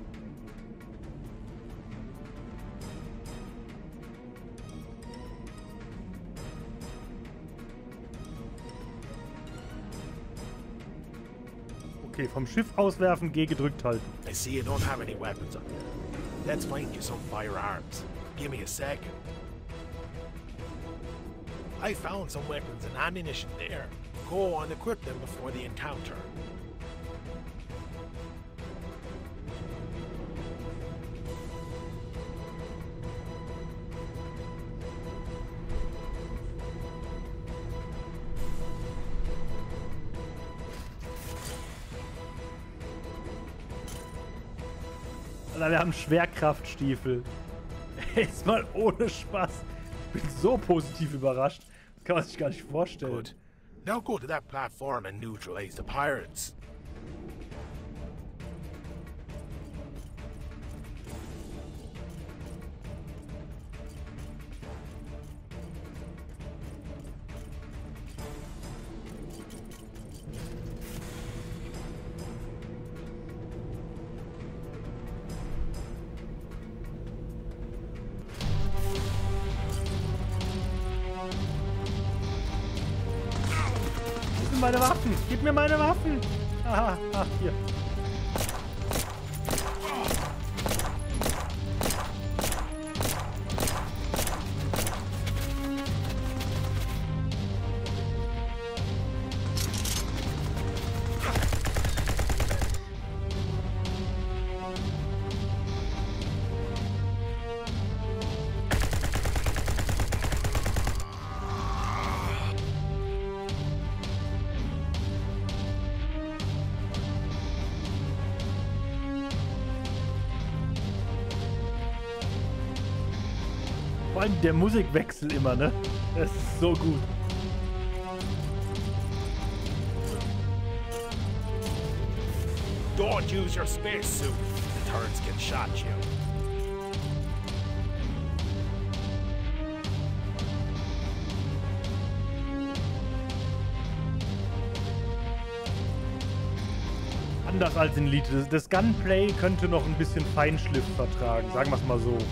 Okay, vom Schiff auswerfen, G gedrückt halten. I see you don't have any weapons on you. Let's find you some firearms. Give me a second. I found some weapons and ammunition there. Go and equip them before the encounter. Alter, wir haben Schwerkraftstiefel. Jetzt mal ohne Spaß. Ich bin so positiv überrascht. Das kann man sich gar nicht vorstellen. Good. Now go to that platform and neutralize the pirates. Wo sind meine Waffen? Gib mir meine Waffen! Aha, ah, hier. Vor allem der Musikwechsel immer, ne? Das ist so gut. Don't use your spacesuit. The turrets can shot you. Anders als in Elite. Das, das Gunplay könnte noch ein bisschen Feinschliff vertragen, sagen wir es mal so.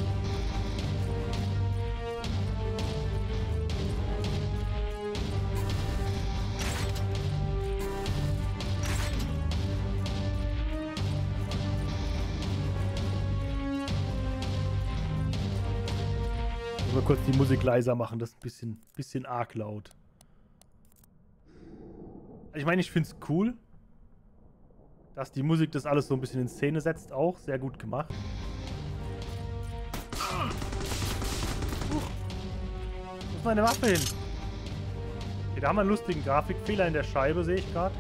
Mal kurz die Musik leiser machen, das ist ein bisschen, bisschen arg laut. Ich meine, ich finde es cool, dass die Musik das alles so ein bisschen in Szene setzt, auch sehr gut gemacht. Wo ist meine Waffe hin? Okay, da haben wir einen lustigen Grafikfehler in der Scheibe, sehe ich gerade.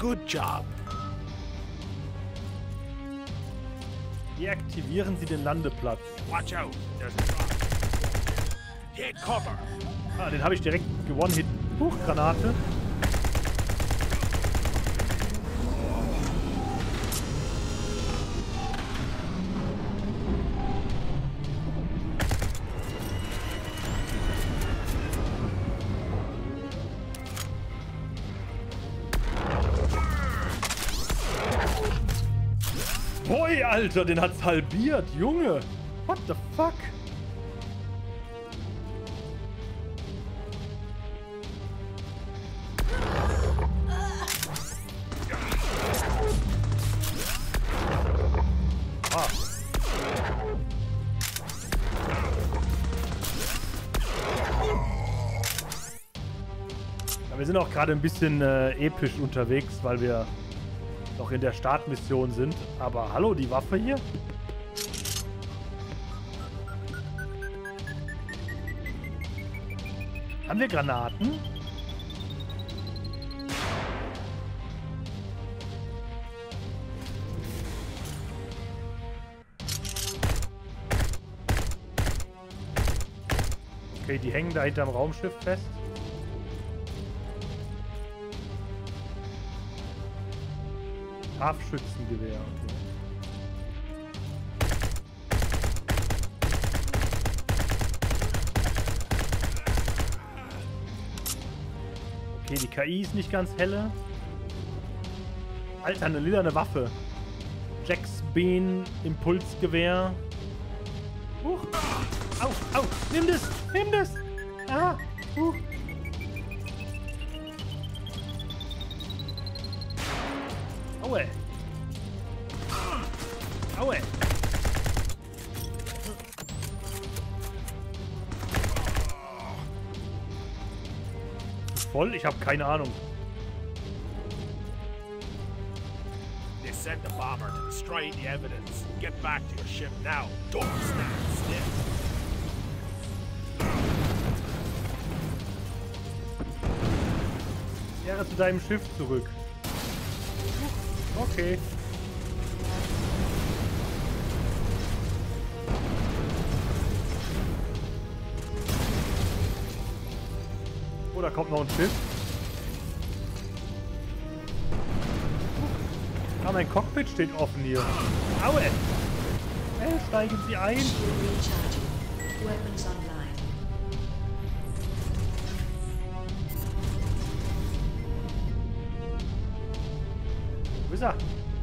Good job. Deaktivieren Sie den Landeplatz. Watch out. There's a drop. Hit cover. Ah, den habe ich direkt gewonnen. Hit. Huch, Granate. Hoi, Alter, den hat's halbiert, Junge. What the fuck? Ah. Ja, wir sind auch gerade ein bisschen äh, episch unterwegs, weil wir noch in der Startmission sind. Aber hallo, die Waffe hier? Haben wir Granaten? Okay, die hängen da hinterm Raumschiff fest. Scharfschützengewehr, okay. Okay, die K I ist nicht ganz helle. Alter, eine lilane Waffe. Jax Bean Impulsgewehr. Huch. Au, au, nimm das, nimm das. Ah, huch. Aue. Aue. Voll? Ich habe keine Ahnung. They sent the bomber to destroy the evidence. Get back to your ship now. Don't stand still. Kehre zu deinem Schiff zurück. Okay. Oh, da kommt noch ein Schiff. Ah, mein Cockpit steht offen hier. Aue! Hey, steigen Sie ein! Weapons online. Wo ist er?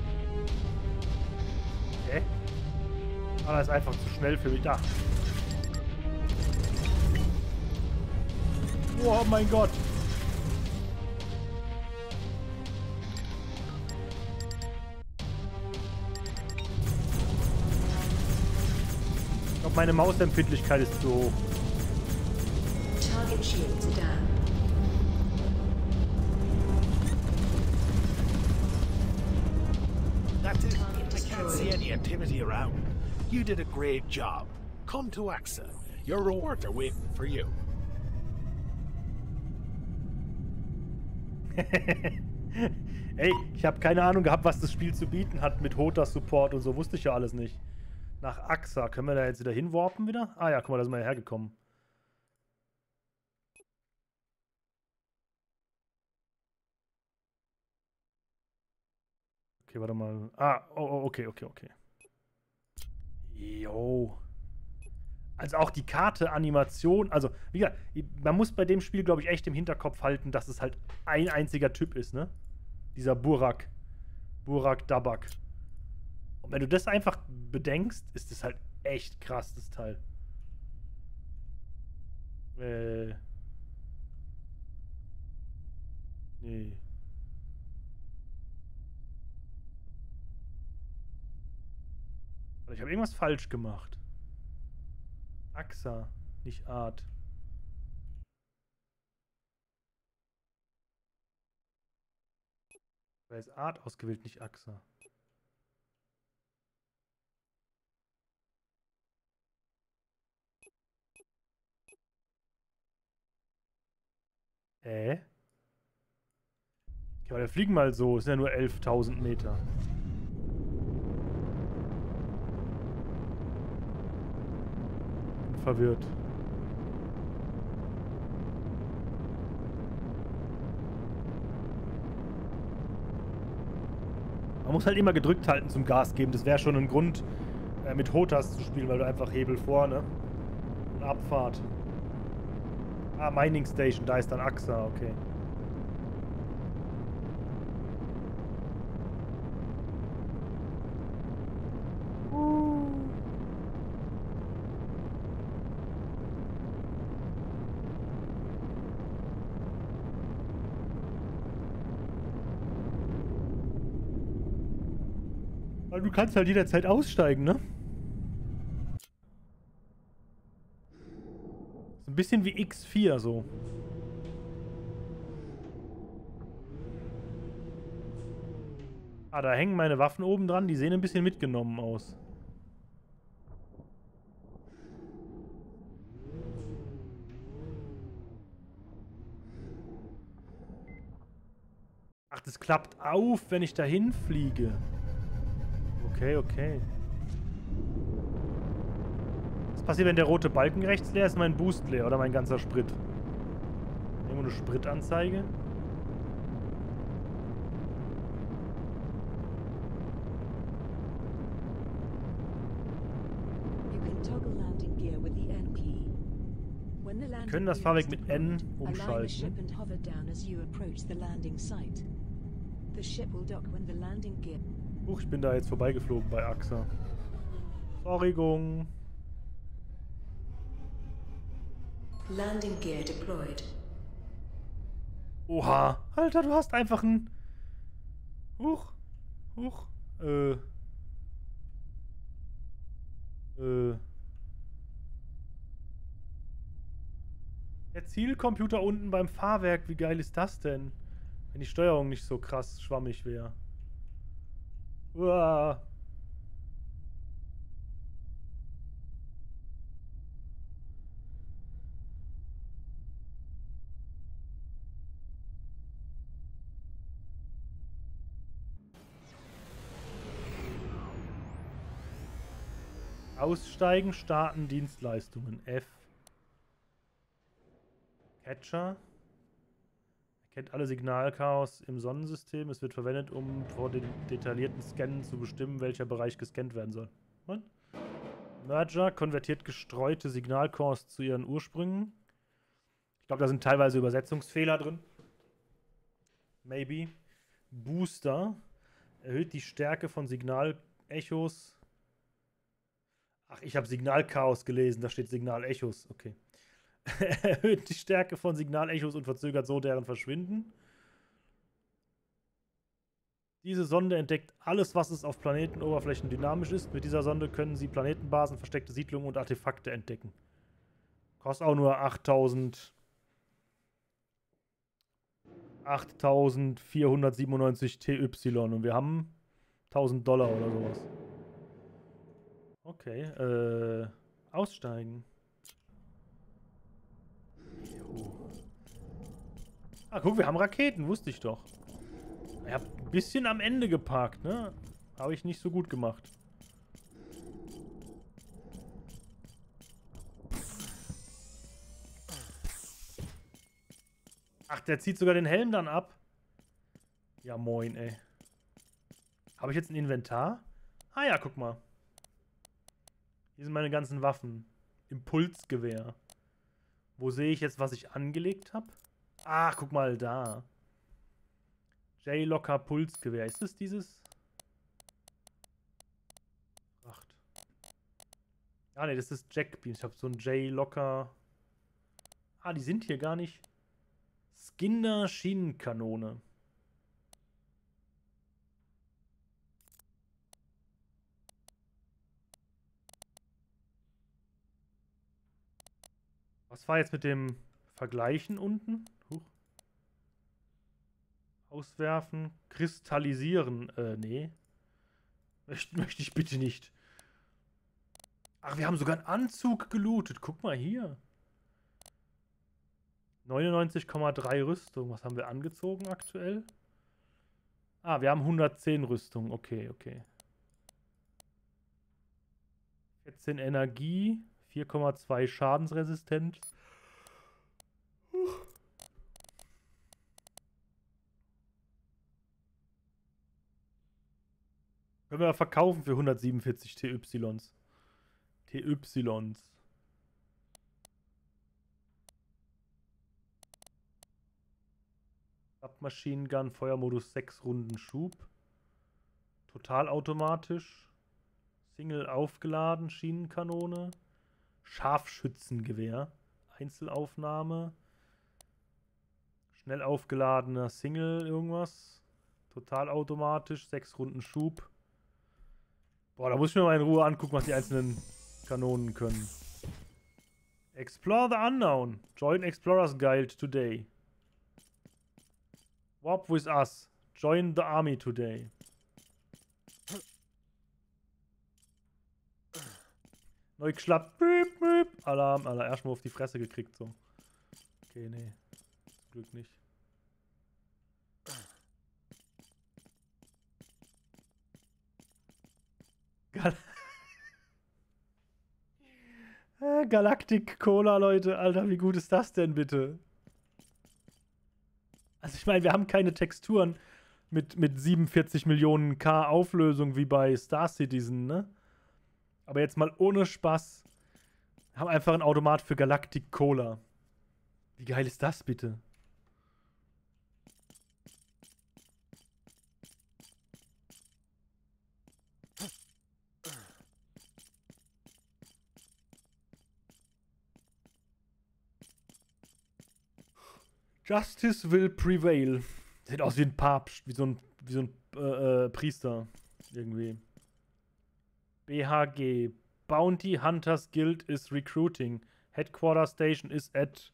Okay. Ah, das ist einfach zu schnell für mich. Da. Oh mein Gott. Ich glaube, meine Mausempfindlichkeit ist zu hoch. Target shields are down. That's it. I can't see any activity around. You did a great job. Come to A X A. Your rewards are waiting for you. Ey, ich habe keine Ahnung gehabt, was das Spiel zu bieten hat mit H O T A Support und so. Wusste ich ja alles nicht. Nach A X A. Können wir da jetzt wieder hinwarpen wieder? Ah ja, guck mal, da sind wir ja hergekommen. Okay, warte mal. Ah, oh, oh, okay, okay, okay. Jo. Also auch die Karte, Animation, also wie gesagt, man muss bei dem Spiel, glaube ich, echt im Hinterkopf halten, dass es halt ein einziger Typ ist, ne? Dieser Burak. Burak Dabak. Und wenn du das einfach bedenkst, ist das halt echt krass, das Teil. Äh. Nee. Ich habe irgendwas falsch gemacht. A X A, nicht Art. Da ist Art ausgewählt, nicht A X A. Äh? Ja, aber wir fliegen mal so. Es sind ja nur elftausend Meter. Bin verwirrt. Man muss halt immer gedrückt halten zum Gas geben. Das wäre schon ein Grund, äh, mit Hotas zu spielen, weil du einfach Hebel vorne und Abfahrt. Ah, Mining Station, da ist dann A X A, okay. Weil du kannst halt jederzeit aussteigen, ne? So ein bisschen wie X vier so. Ah, da hängen meine Waffen oben dran. Die sehen ein bisschen mitgenommen aus. Ach, das klappt auf, wenn ich dahin fliege. Okay, okay. Was passiert, wenn der rote Balken rechts leer ist? Mein Boost leer oder mein ganzer Sprit? Irgendwo eine Spritanzeige? Wir können das Fahrwerk mit N umschalten. Huch, ich bin da jetzt vorbeigeflogen bei A X A. Sorrygung. Landing gear deployed. Oha. Alter, du hast einfach ein... Huch. Huch. Äh. Äh. Der Zielcomputer unten beim Fahrwerk. Wie geil ist das denn? Wenn die Steuerung nicht so krass schwammig wäre. Uah. Aussteigen, starten, Dienstleistungen. F. Catcher. Erkennt alle Signalchaos im Sonnensystem. Es wird verwendet, um vor dem detaillierten Scannen zu bestimmen, welcher Bereich gescannt werden soll. Und? Merger konvertiert gestreute Signalchaos zu ihren Ursprüngen. Ich glaube, da sind teilweise Übersetzungsfehler drin. Maybe. Booster erhöht die Stärke von Signalechos. Ach, ich habe Signalchaos gelesen. Da steht Signalechos. Okay. Erhöht die Stärke von Signalechos und verzögert so deren Verschwinden. Diese Sonde entdeckt alles, was es auf Planetenoberflächen dynamisch ist. Mit dieser Sonde können sie Planetenbasen, versteckte Siedlungen und Artefakte entdecken. Kostet auch nur achttausend... achttausendvierhundertsiebenundneunzig T Y und wir haben tausend Dollar oder sowas. Okay, äh... aussteigen. Ah, guck, wir haben Raketen, wusste ich doch. Ich habe ein bisschen am Ende geparkt, ne? Habe ich nicht so gut gemacht. Ach, der zieht sogar den Helm dann ab. Ja, moin, ey. Habe ich jetzt ein Inventar? Ah ja, guck mal. Hier sind meine ganzen Waffen. Impulsgewehr. Wo sehe ich jetzt, was ich angelegt habe? Ach, guck mal da. J-Locker Pulsgewehr. Ist das dieses? Acht. Ah, ne, das ist Jackbeam. Ich habe so ein J-Locker. Ah, die sind hier gar nicht. Skinner Schienenkanone. Was war jetzt mit dem Vergleichen unten? Huch. Auswerfen. Kristallisieren. Äh, nee. Möcht, möchte ich bitte nicht. Ach, wir haben sogar einen Anzug gelootet. Guck mal hier. neunundneunzig Komma drei Rüstung. Was haben wir angezogen aktuell? Ah, wir haben hundertzehn Rüstung. Okay, okay. vierzehn Energie, vier Komma zwei Schadensresistenz. Können wir verkaufen für hundertsiebenundvierzig T Ys. T Ys. Submachine-Gun, Feuermodus sechs Runden Schub. Totalautomatisch. Single aufgeladen, Schienenkanone. Scharfschützengewehr. Einzelaufnahme. Schnell aufgeladener Single irgendwas. Totalautomatisch, sechs Runden Schub. Boah, da muss ich mir mal in Ruhe angucken, was die einzelnen Kanonen können. Explore the unknown. Join Explorers Guild today. Warp with us. Join the army today. Neu geschlappt. Büb, büb. Alarm, Alter. Erstmal auf die Fresse gekriegt, so. Okay, nee. Zum Glück nicht. Gal äh, Galactic Cola, Leute. Alter, wie gut ist das denn bitte? Also ich meine, wir haben keine Texturen mit, mit siebenundvierzig Millionen K Auflösung wie bei Star Citizen, ne? Aber jetzt mal ohne Spaß. Wir haben einfach ein Automat für Galactic Cola. Wie geil ist das bitte? Justice will prevail. Sieht aus wie ein Papst, wie so ein, wie so ein äh, äh, Priester. Irgendwie. B H G. Bounty Hunters Guild is recruiting. Headquarter Station is at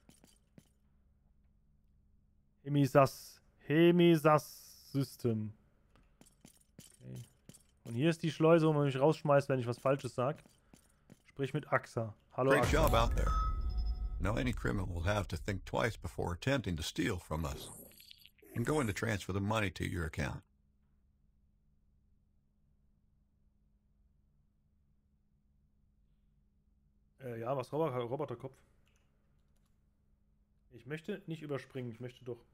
Hemisas. Hemisas System. Okay. Und hier ist die Schleuse, wo man mich rausschmeißt, wenn ich was Falsches sage. Sprich mit Axa. Hallo Great Axa. job out there. Now any criminal will have to think twice before attempting to steal from us. I'm going to transfer the money to your account. Äh, ja, was Roboter, Roboterkopf? Ich möchte nicht überspringen, ich möchte doch.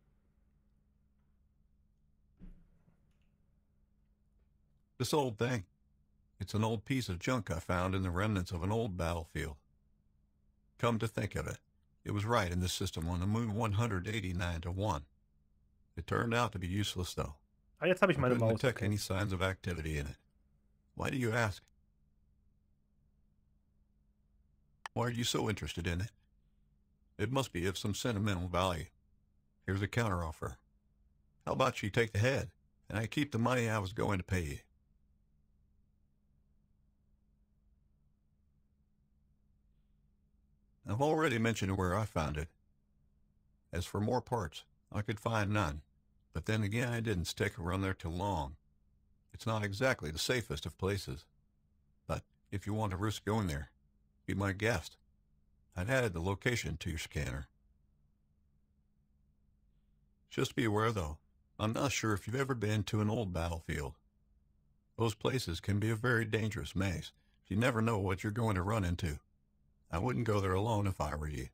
This old thing. It's an old piece of junk I found in the remnants of an old battlefield. Come to think of it, it was right in this system on the moon one hundred eighty-nine to one. It turned out to be useless though. Ah, jetzt habe ich I meine couldn't Maus. detect any signs of activity in it. Why do you ask? Why are you so interested in it? It must be of some sentimental value. Here's a counteroffer. How about you take the head, and I keep the money I was going to pay you? I've already mentioned where I found it. As for more parts, I could find none. But then again, I didn't stick around there too long. It's not exactly the safest of places. But if you want to risk going there, be my guest. I've added the location to your scanner. Just be aware, though, I'm not sure if you've ever been to an old battlefield. Those places can be a very dangerous maze. You never know what you're going to run into. I wouldn't go there alone if I were you.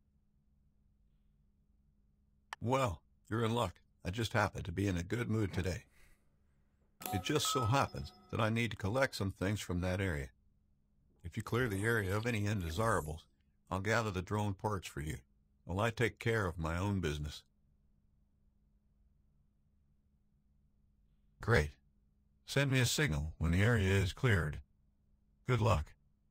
Well, you're in luck. I just happen to be in a good mood today. It just so happens that I need to collect some things from that area. If you clear the area of any undesirables, I'll gather the drone parts for you, while I take care of my own business. Great. Send me a signal when the area is cleared. Good luck.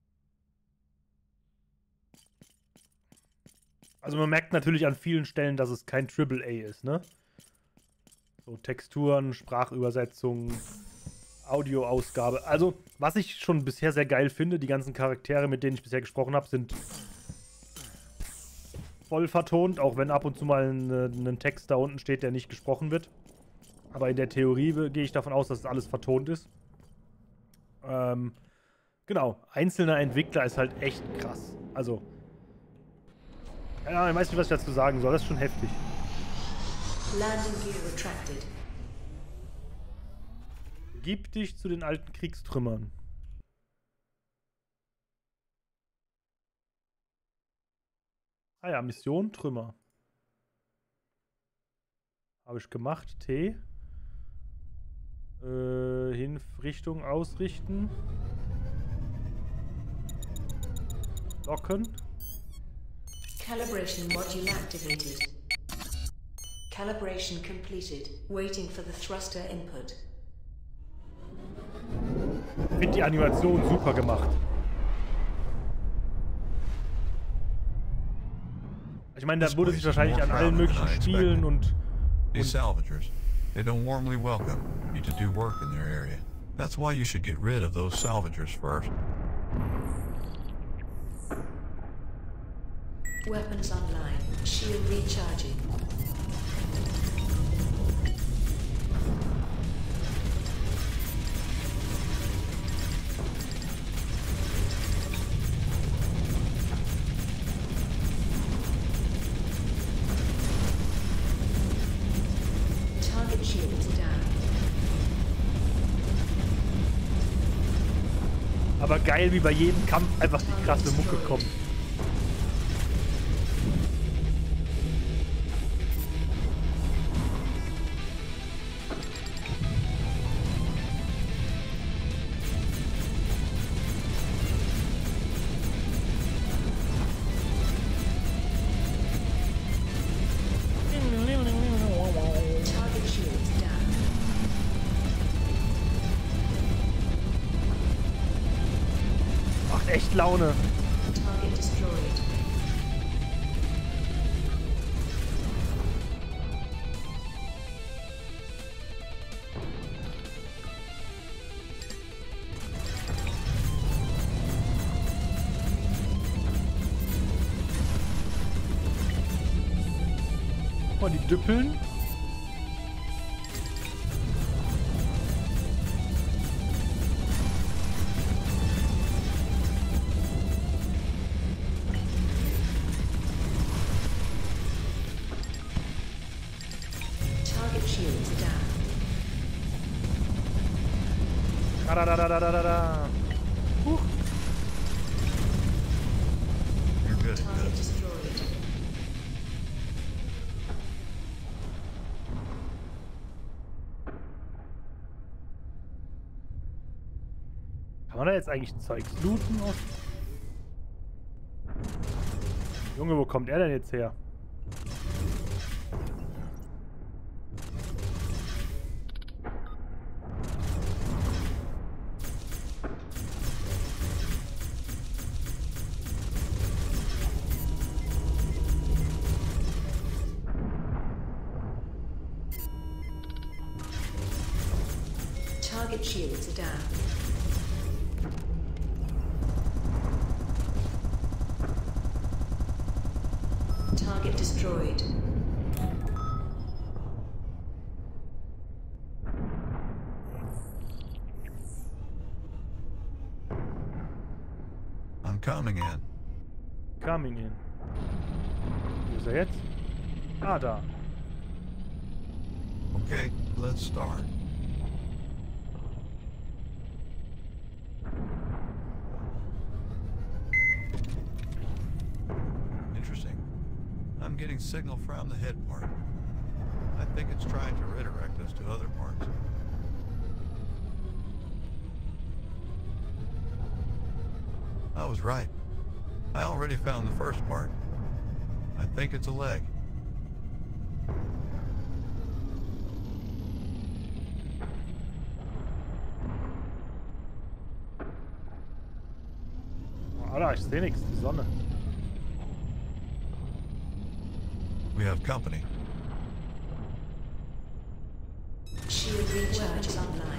Also man merkt natürlich an vielen Stellen, dass es kein Triple A ist, ne? So Texturen, Sprachübersetzung, Audioausgabe. Also, was ich schon bisher sehr geil finde, die ganzen Charaktere, mit denen ich bisher gesprochen habe, sind voll vertont, auch wenn ab und zu mal ein, ein Text da unten steht, der nicht gesprochen wird. Aber in der Theorie gehe ich davon aus, dass das alles vertont ist. Ähm, genau, einzelner Entwickler ist halt echt krass. Also, keine Ahnung, ich weiß nicht, was ich dazu sagen soll. Das ist schon heftig. Landing gear retracted. Begib dich zu den alten Kriegstrümmern. Ah ja, Mission Trümmer. Habe ich gemacht. T. Äh, hin, Richtung ausrichten. Locken. Calibration module activated. Calibration completed. Waiting for the thruster input. Ich finde die Animation super gemacht. Ich meine, da wurde sich wahrscheinlich an allen möglichen Spielen und... These salvagers, they don't warmly welcome you to do work in their area. That's why you should get rid of those salvagers first. Weapons online. Shield recharging. Target shields down. Aber geil, wie bei jedem Kampf einfach die krasse Mucke kommt. Echt Laune. Target destroyed. Guck mal, die düppeln. Da, da, da, da, da, da. Huch. You're good. Target destroyed. Kann man da jetzt eigentlich Zeugs looten? Aus? Junge, wo kommt er denn jetzt her? Target shields are down. Target destroyed. I'm coming in. Coming in. Wo ist er jetzt? Ah, da. Okay, let's start. Interesting. I'm getting signal from the head part. I think it's trying to redirect us to other parts. I was right. I already found the first part. I think it's a leg. Alter, ich sehe nichts, die Sonne. We have company. Shield recharge is online.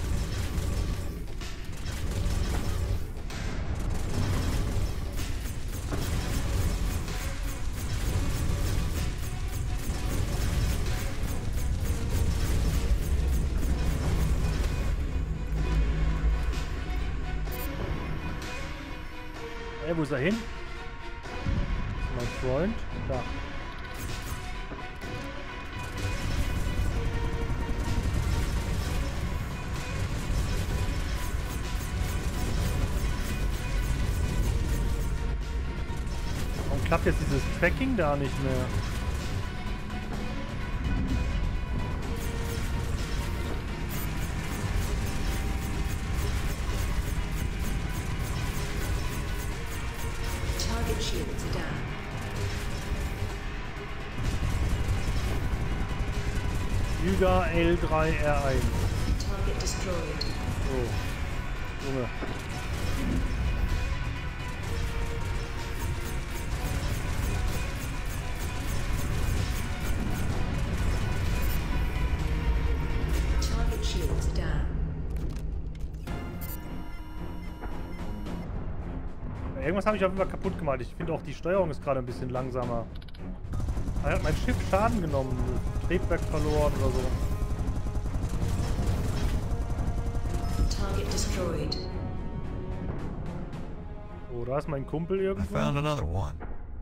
Ey, wo ist er hin? Das ist mein Freund. Da. klappt jetzt dieses Tracking da nicht mehr. Target shields are down. Yuga L drei R eins. Target destroyed. Oh. Junge. Target shields are down. Irgendwas habe ich auf jeden Fall kaputt gemacht. Ich finde auch die Steuerung ist gerade ein bisschen langsamer. Da hat mein Schiff Schaden genommen. Triebwerk verloren oder so. Target destroyed. Oh, da ist mein Kumpel I irgendwo. found another one.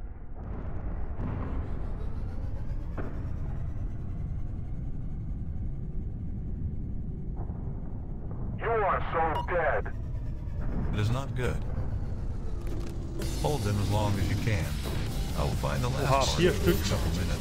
You are so dead. It is not good. Hold them as long as you can. I will find the last Oha, part vier in Stück. a couple minutes.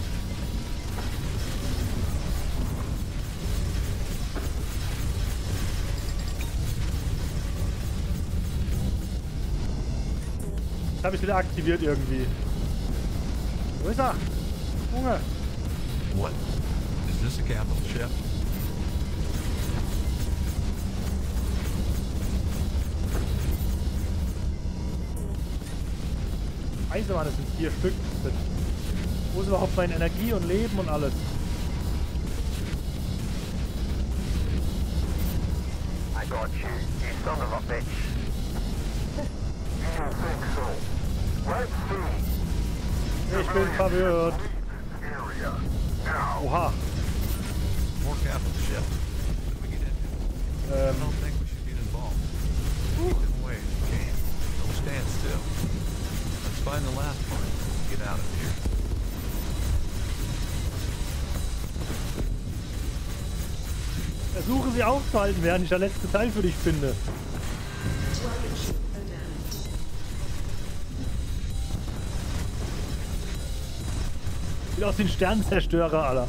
Jetzt habe ich wieder aktiviert irgendwie. Wo ist er? Junge. What? Is this a capital ship? Eisenbahn, das sind vier Stück. Wo ist überhaupt meine Energie und Leben und alles? I got you, you son of a bitch. You think so? Let's see. Ich bin verwirrt. Area. Now. Oha. More capital ship. What do we get into? I Ähm, don't think we should get involved. Keep them away if you can. Don't stand still. Let's find the last part. Get out of here. versuche sie aufzuhalten, während ich der letzte Teil für dich finde. Target shield are down. Sieht aus wie ein Sternzerstörer, Alter.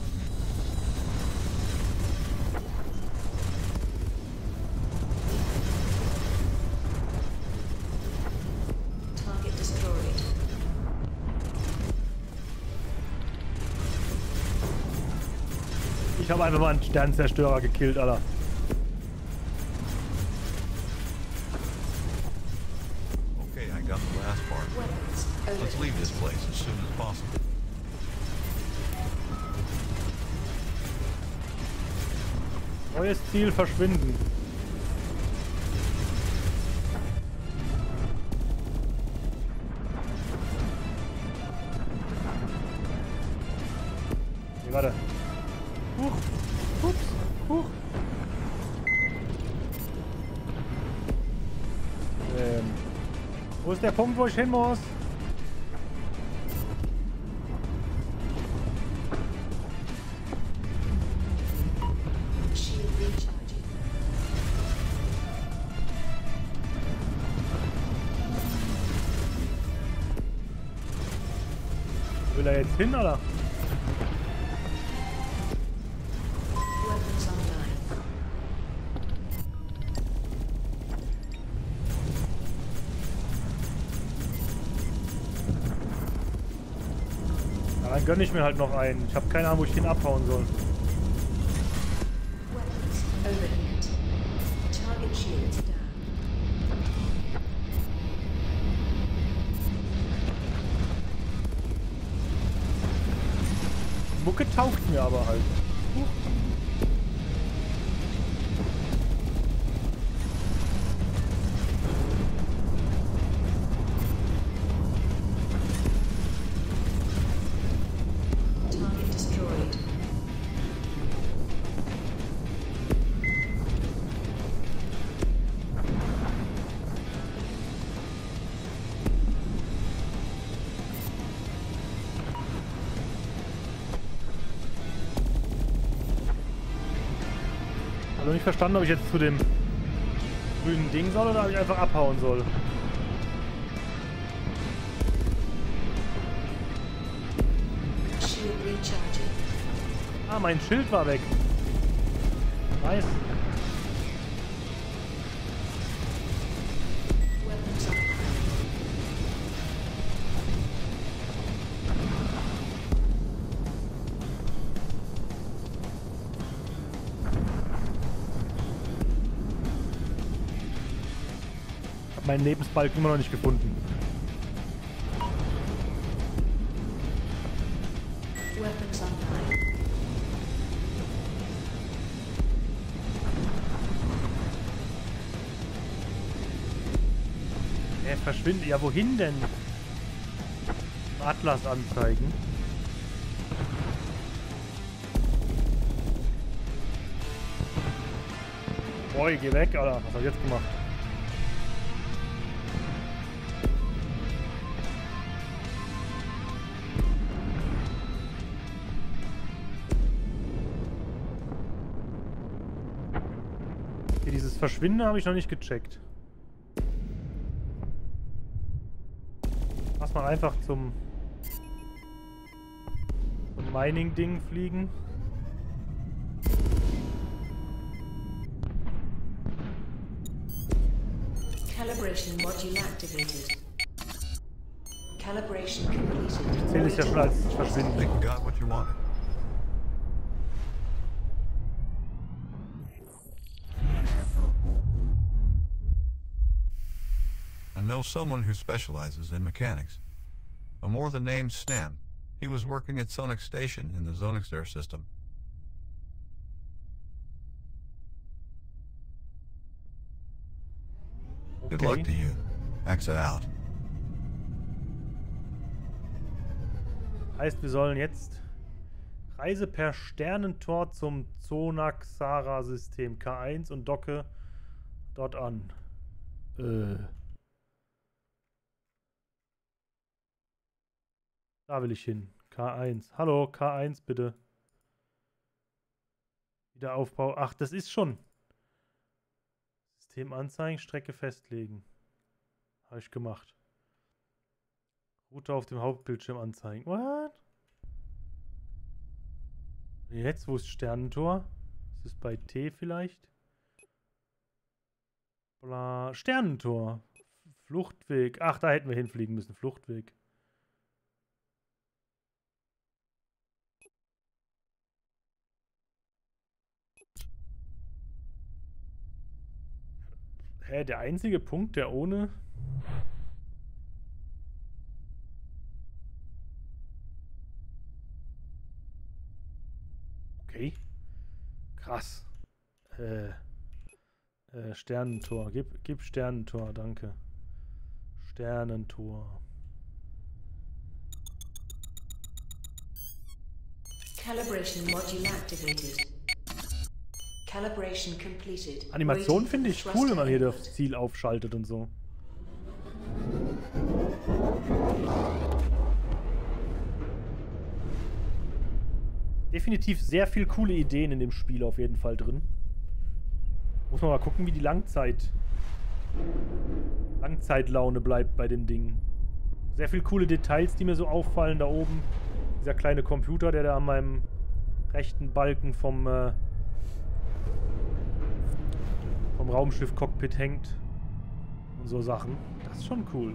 Target destroyed. Ich habe einfach mal einen Sternzerstörer gekillt, Alter. Okay, I got the last part. Weapons Let's leave this place as soon as possible. Neues Ziel verschwinden. Nee, warte. Huch. Huch. Huch. Ähm. Wo ist der Punkt, wo ich hin muss? shield recharging. Will er jetzt hin, oder? Weapons online. Ja, dann gönne ich mir halt noch einen. Ich habe keine Ahnung, wo ich den abhauen soll. Weapons overhead. Target shields down. Die Mucke taugt mir aber halt. Huch. Target destroyed. Ich habe nicht verstanden, ob ich jetzt zu dem grünen Ding soll oder ob ich einfach abhauen soll. Shield recharging. Ah, mein Schild war weg. Nice. Weapons online. Ich hab meinen Lebensbalken immer noch nicht gefunden. Weapons online. Er verschwindet. Ja, wohin denn? Atlas anzeigen. Boy, geh weg, Alter. Was hab ich jetzt gemacht? Okay, dieses Verschwinden habe ich noch nicht gecheckt. Lass mal einfach zum, zum Mining-Ding fliegen. Calibration module activated. Calibration completed. Ich zähle es ja schon als Verschwinden. Think you got what you wanted. I know someone who specializes in mechanics. A more than named Stan. He was working at Sonic Station in the Zonixter system. Good luck to you. Exit out. Heißt, wir sollen jetzt Reise per Sternentor zum Zonaxara-System K eins und docke dort an. Äh. Da will ich hin. K eins. Hallo, K eins bitte. Wiederaufbau. Ach, das ist schon. System anzeigen, Strecke festlegen. Habe ich gemacht. Route auf dem Hauptbildschirm anzeigen. What? Jetzt, wo ist Sternentor? Ist es bei T vielleicht? Bla. Sternentor. Fluchtweg. Ach, da hätten wir hinfliegen müssen. Fluchtweg. Hä, der einzige Punkt, der ohne... Okay. Krass. Äh, äh, Sternentor. Gib, gib Sternentor, danke. Sternentor. Calibration module activated. Calibration completed. Animation finde ich cool, wenn man hier das Ziel aufschaltet und so. Definitiv sehr viel coole Ideen in dem Spiel auf jeden Fall drin. Muss man mal gucken, wie die Langzeit Langzeitlaune bleibt bei dem Ding. Sehr viel coole Details, die mir so auffallen. Da oben dieser kleine Computer, der da an meinem rechten Balken vom äh, vom Raumschiff-Cockpit hängt. Und so Sachen. Das ist schon cool.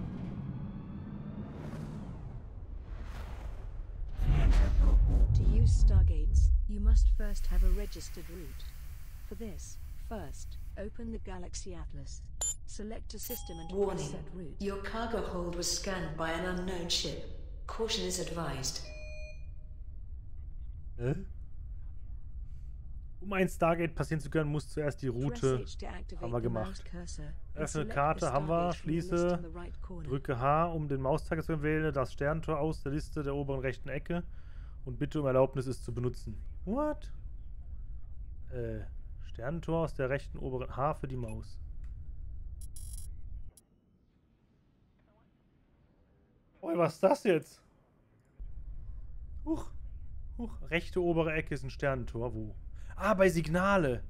To use Stargates, you must first have a registered route. For this, first, open the Galaxy Atlas. Select a system and press set route. Your cargo hold was scanned by an unknown ship. Caution is advised. Hä? Um ein Stargate passieren zu können, muss zuerst die Route. Haben wir gemacht. Öffne Karte, haben wir. Schließe. Drücke H, um den Mauszeiger zu wählen. Das Sternentor aus der Liste der oberen rechten Ecke. Und bitte um Erlaubnis, es zu benutzen. What? Äh, Sternentor aus der rechten oberen H für die Maus. Oh, was ist das jetzt? Huch. Huch. Rechte obere Ecke ist ein Sternentor. Wo? Ah, bei Signale.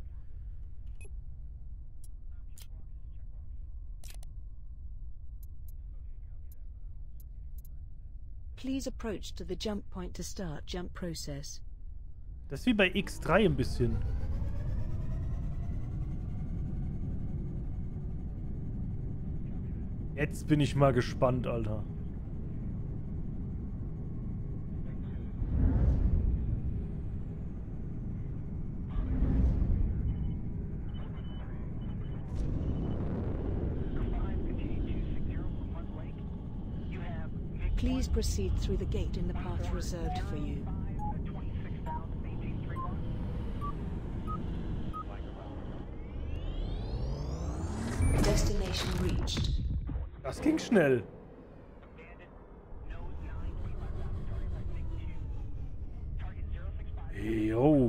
Please approach to the jump point to start jump process. Das ist wie bei X drei ein bisschen. Jetzt bin ich mal gespannt, Alter. Please proceed through the gate in the path reserved for you. Destination reached. Das ging schnell. Jo.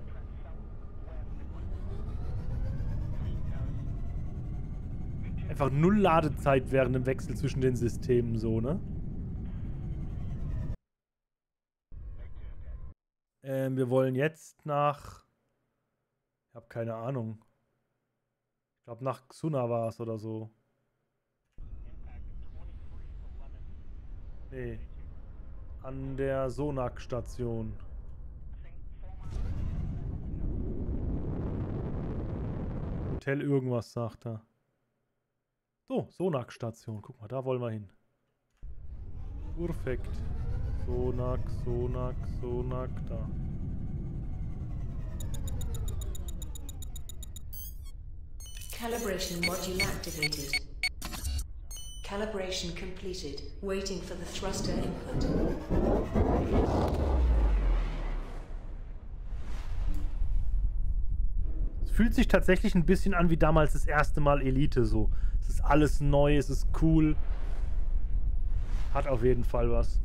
Einfach null Ladezeit während dem Wechsel zwischen den Systemen, so, ne? Ähm, wir wollen jetzt nach... Ich habe keine Ahnung. Ich glaube, nach Xuna war es oder so. Nee. An der Sonak-Station. Hotel irgendwas, sagt er. So, Sonak-Station. Guck mal, da wollen wir hin. Perfekt. Sonak, Sonak, Sonak, da. Calibration module activated. Calibration completed. Waiting for the thruster input. Es fühlt sich tatsächlich ein bisschen an wie damals das erste Mal Elite so. Es ist alles neu, es ist cool. Hat auf jeden Fall was.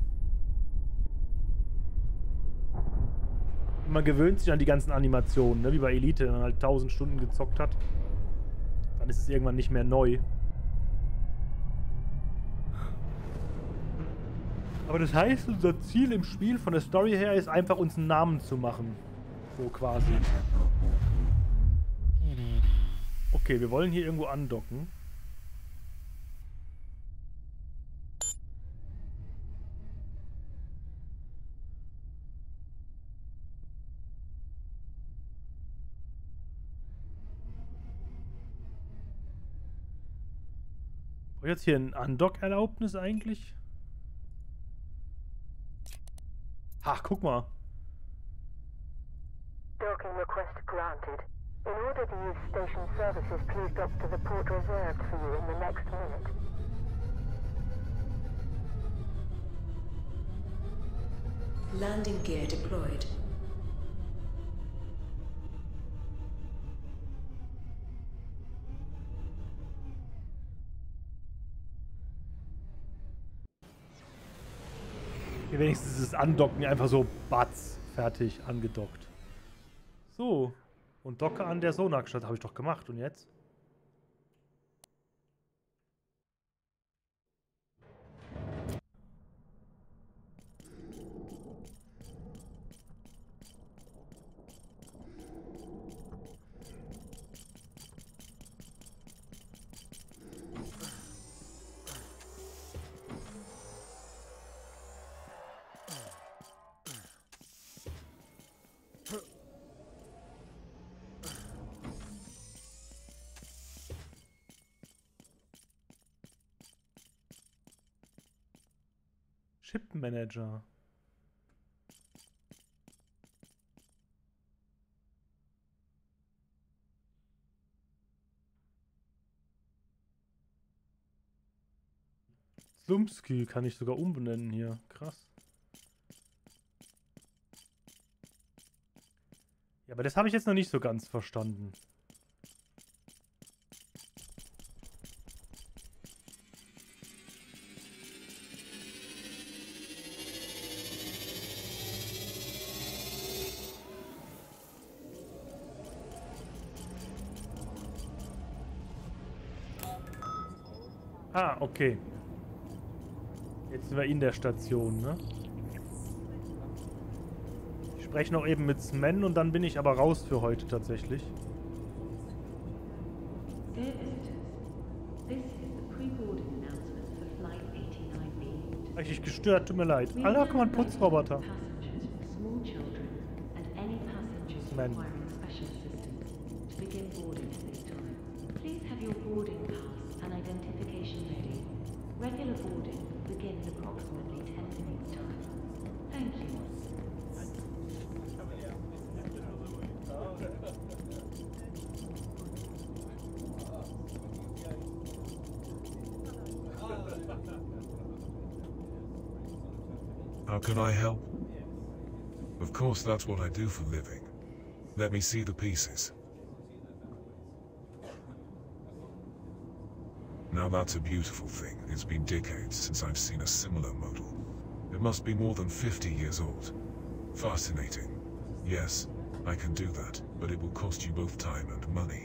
Man gewöhnt sich an die ganzen Animationen, ne? Wie bei Elite, wenn man halt tausend Stunden gezockt hat. Dann ist es irgendwann nicht mehr neu. Aber das heißt, unser Ziel im Spiel von der Story her ist einfach, uns einen Namen zu machen. So quasi. Okay, wir wollen hier irgendwo andocken. Brauche ich jetzt hier ein Undock-Erlaubnis eigentlich? Ach, guck mal. Docking request granted. In order to use station services, please dock to the port reserved for you in the next minute. Landing gear deployed. Hier wenigstens ist das Andocken einfach so batz, fertig, angedockt. So. Und docke an der Sonak-Stadt. Habe ich doch gemacht. Und jetzt? Ship Manager. Slumsky kann ich sogar umbenennen hier. Krass. Ja, aber das habe ich jetzt noch nicht so ganz verstanden. Ah, okay. Jetzt sind wir in der Station, ne? Ich spreche noch eben mit Sven und dann bin ich aber raus für heute tatsächlich. Richtig gestört, tut mir leid. Alter, guck mal, ein Putzroboter. Man. Regular boarding begins approximately ten minutes time. Thank you. How can I help? Of course, that's what I do for a living. Let me see the pieces. Now that's a beautiful thing. It's been decades since I've seen a similar model. It must be more than fifty years old. Fascinating. Yes, I can do that, but it will cost you both time and money.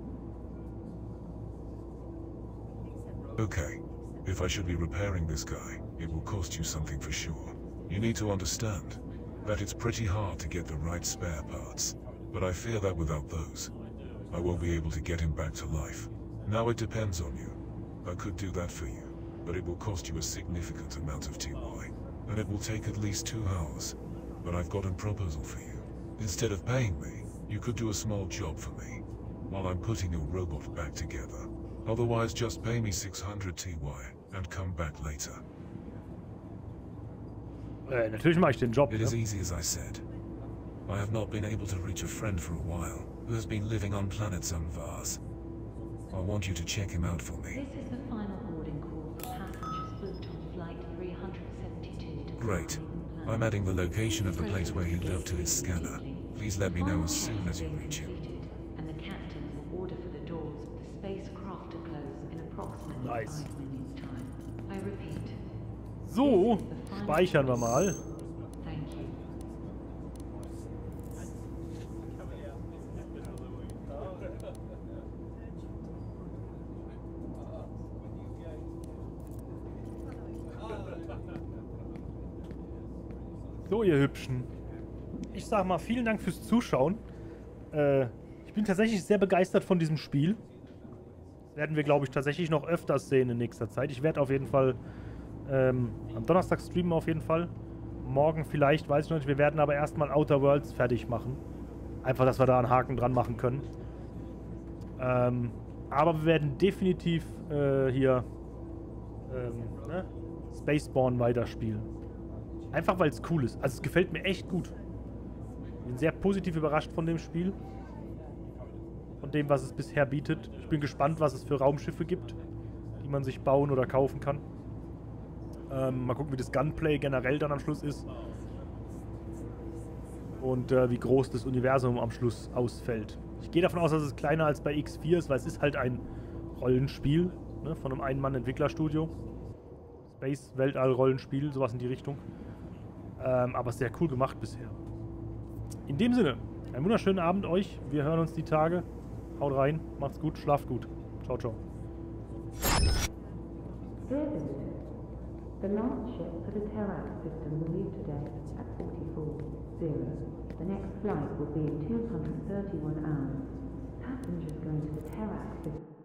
Okay. If I should be repairing this guy, it will cost you something for sure. You need to understand that it's pretty hard to get the right spare parts, but I fear that without those, I won't be able to get him back to life. Now it depends on you. I could do that for you, but it will cost you a significant amount of T Y, and it will take at least two hours. But I've got a proposal for you. Instead of paying me, you could do a small job for me, while I'm putting your robot back together. Otherwise, just pay me six hundred T Y, and come back later. Äh, natürlich mache ich den Job. It is easy as I said. I have not been able to reach a friend for a while, who has been living on planet Zunvars. I want you to check him out for me. This is the final boarding call for passengers booked on flight three hundred seventy-two to Great. I'm adding the location of the place where he lived to his scanner. Please let me know as soon as you reach him. And the captain will order for the doors of the spacecraft to close in approximately Nice. five minutes time. I repeat. So, speichern wir mal. Thank you. So, ihr Hübschen. Ich sag mal, vielen Dank fürs Zuschauen. Äh, ich bin tatsächlich sehr begeistert von diesem Spiel. Das werden wir, glaube ich, tatsächlich noch öfters sehen in nächster Zeit. Ich werde auf jeden Fall ähm, am Donnerstag streamen, auf jeden Fall. Morgen vielleicht, weiß ich noch nicht. Wir werden aber erstmal Outer Worlds fertig machen. Einfach, dass wir da einen Haken dran machen können. Ähm, aber wir werden definitiv äh, hier ähm, ne? Spaceborne weiterspielen. Einfach weil es cool ist. Also es gefällt mir echt gut. Ich bin sehr positiv überrascht von dem Spiel. Von dem, was es bisher bietet. Ich bin gespannt, was es für Raumschiffe gibt, die man sich bauen oder kaufen kann. Ähm, mal gucken, wie das Gunplay generell dann am Schluss ist. Und äh, wie groß das Universum am Schluss ausfällt. Ich gehe davon aus, dass es kleiner als bei X vier ist, weil es ist halt ein Rollenspiel, ne, von einem Ein-Mann-Entwicklerstudio. Space-Weltall-Rollenspiel, sowas in die Richtung. Ähm, aber sehr cool gemacht bisher. In dem Sinne, einen wunderschönen Abend euch. Wir hören uns die Tage. Haut rein, macht's gut, schlaft gut. Ciao, ciao. Dear visitors, the last ship for the Terrax system will leave today at forty-four zero. The next flight will be in two hundred thirty-one hours. Passengers going to the Terrax system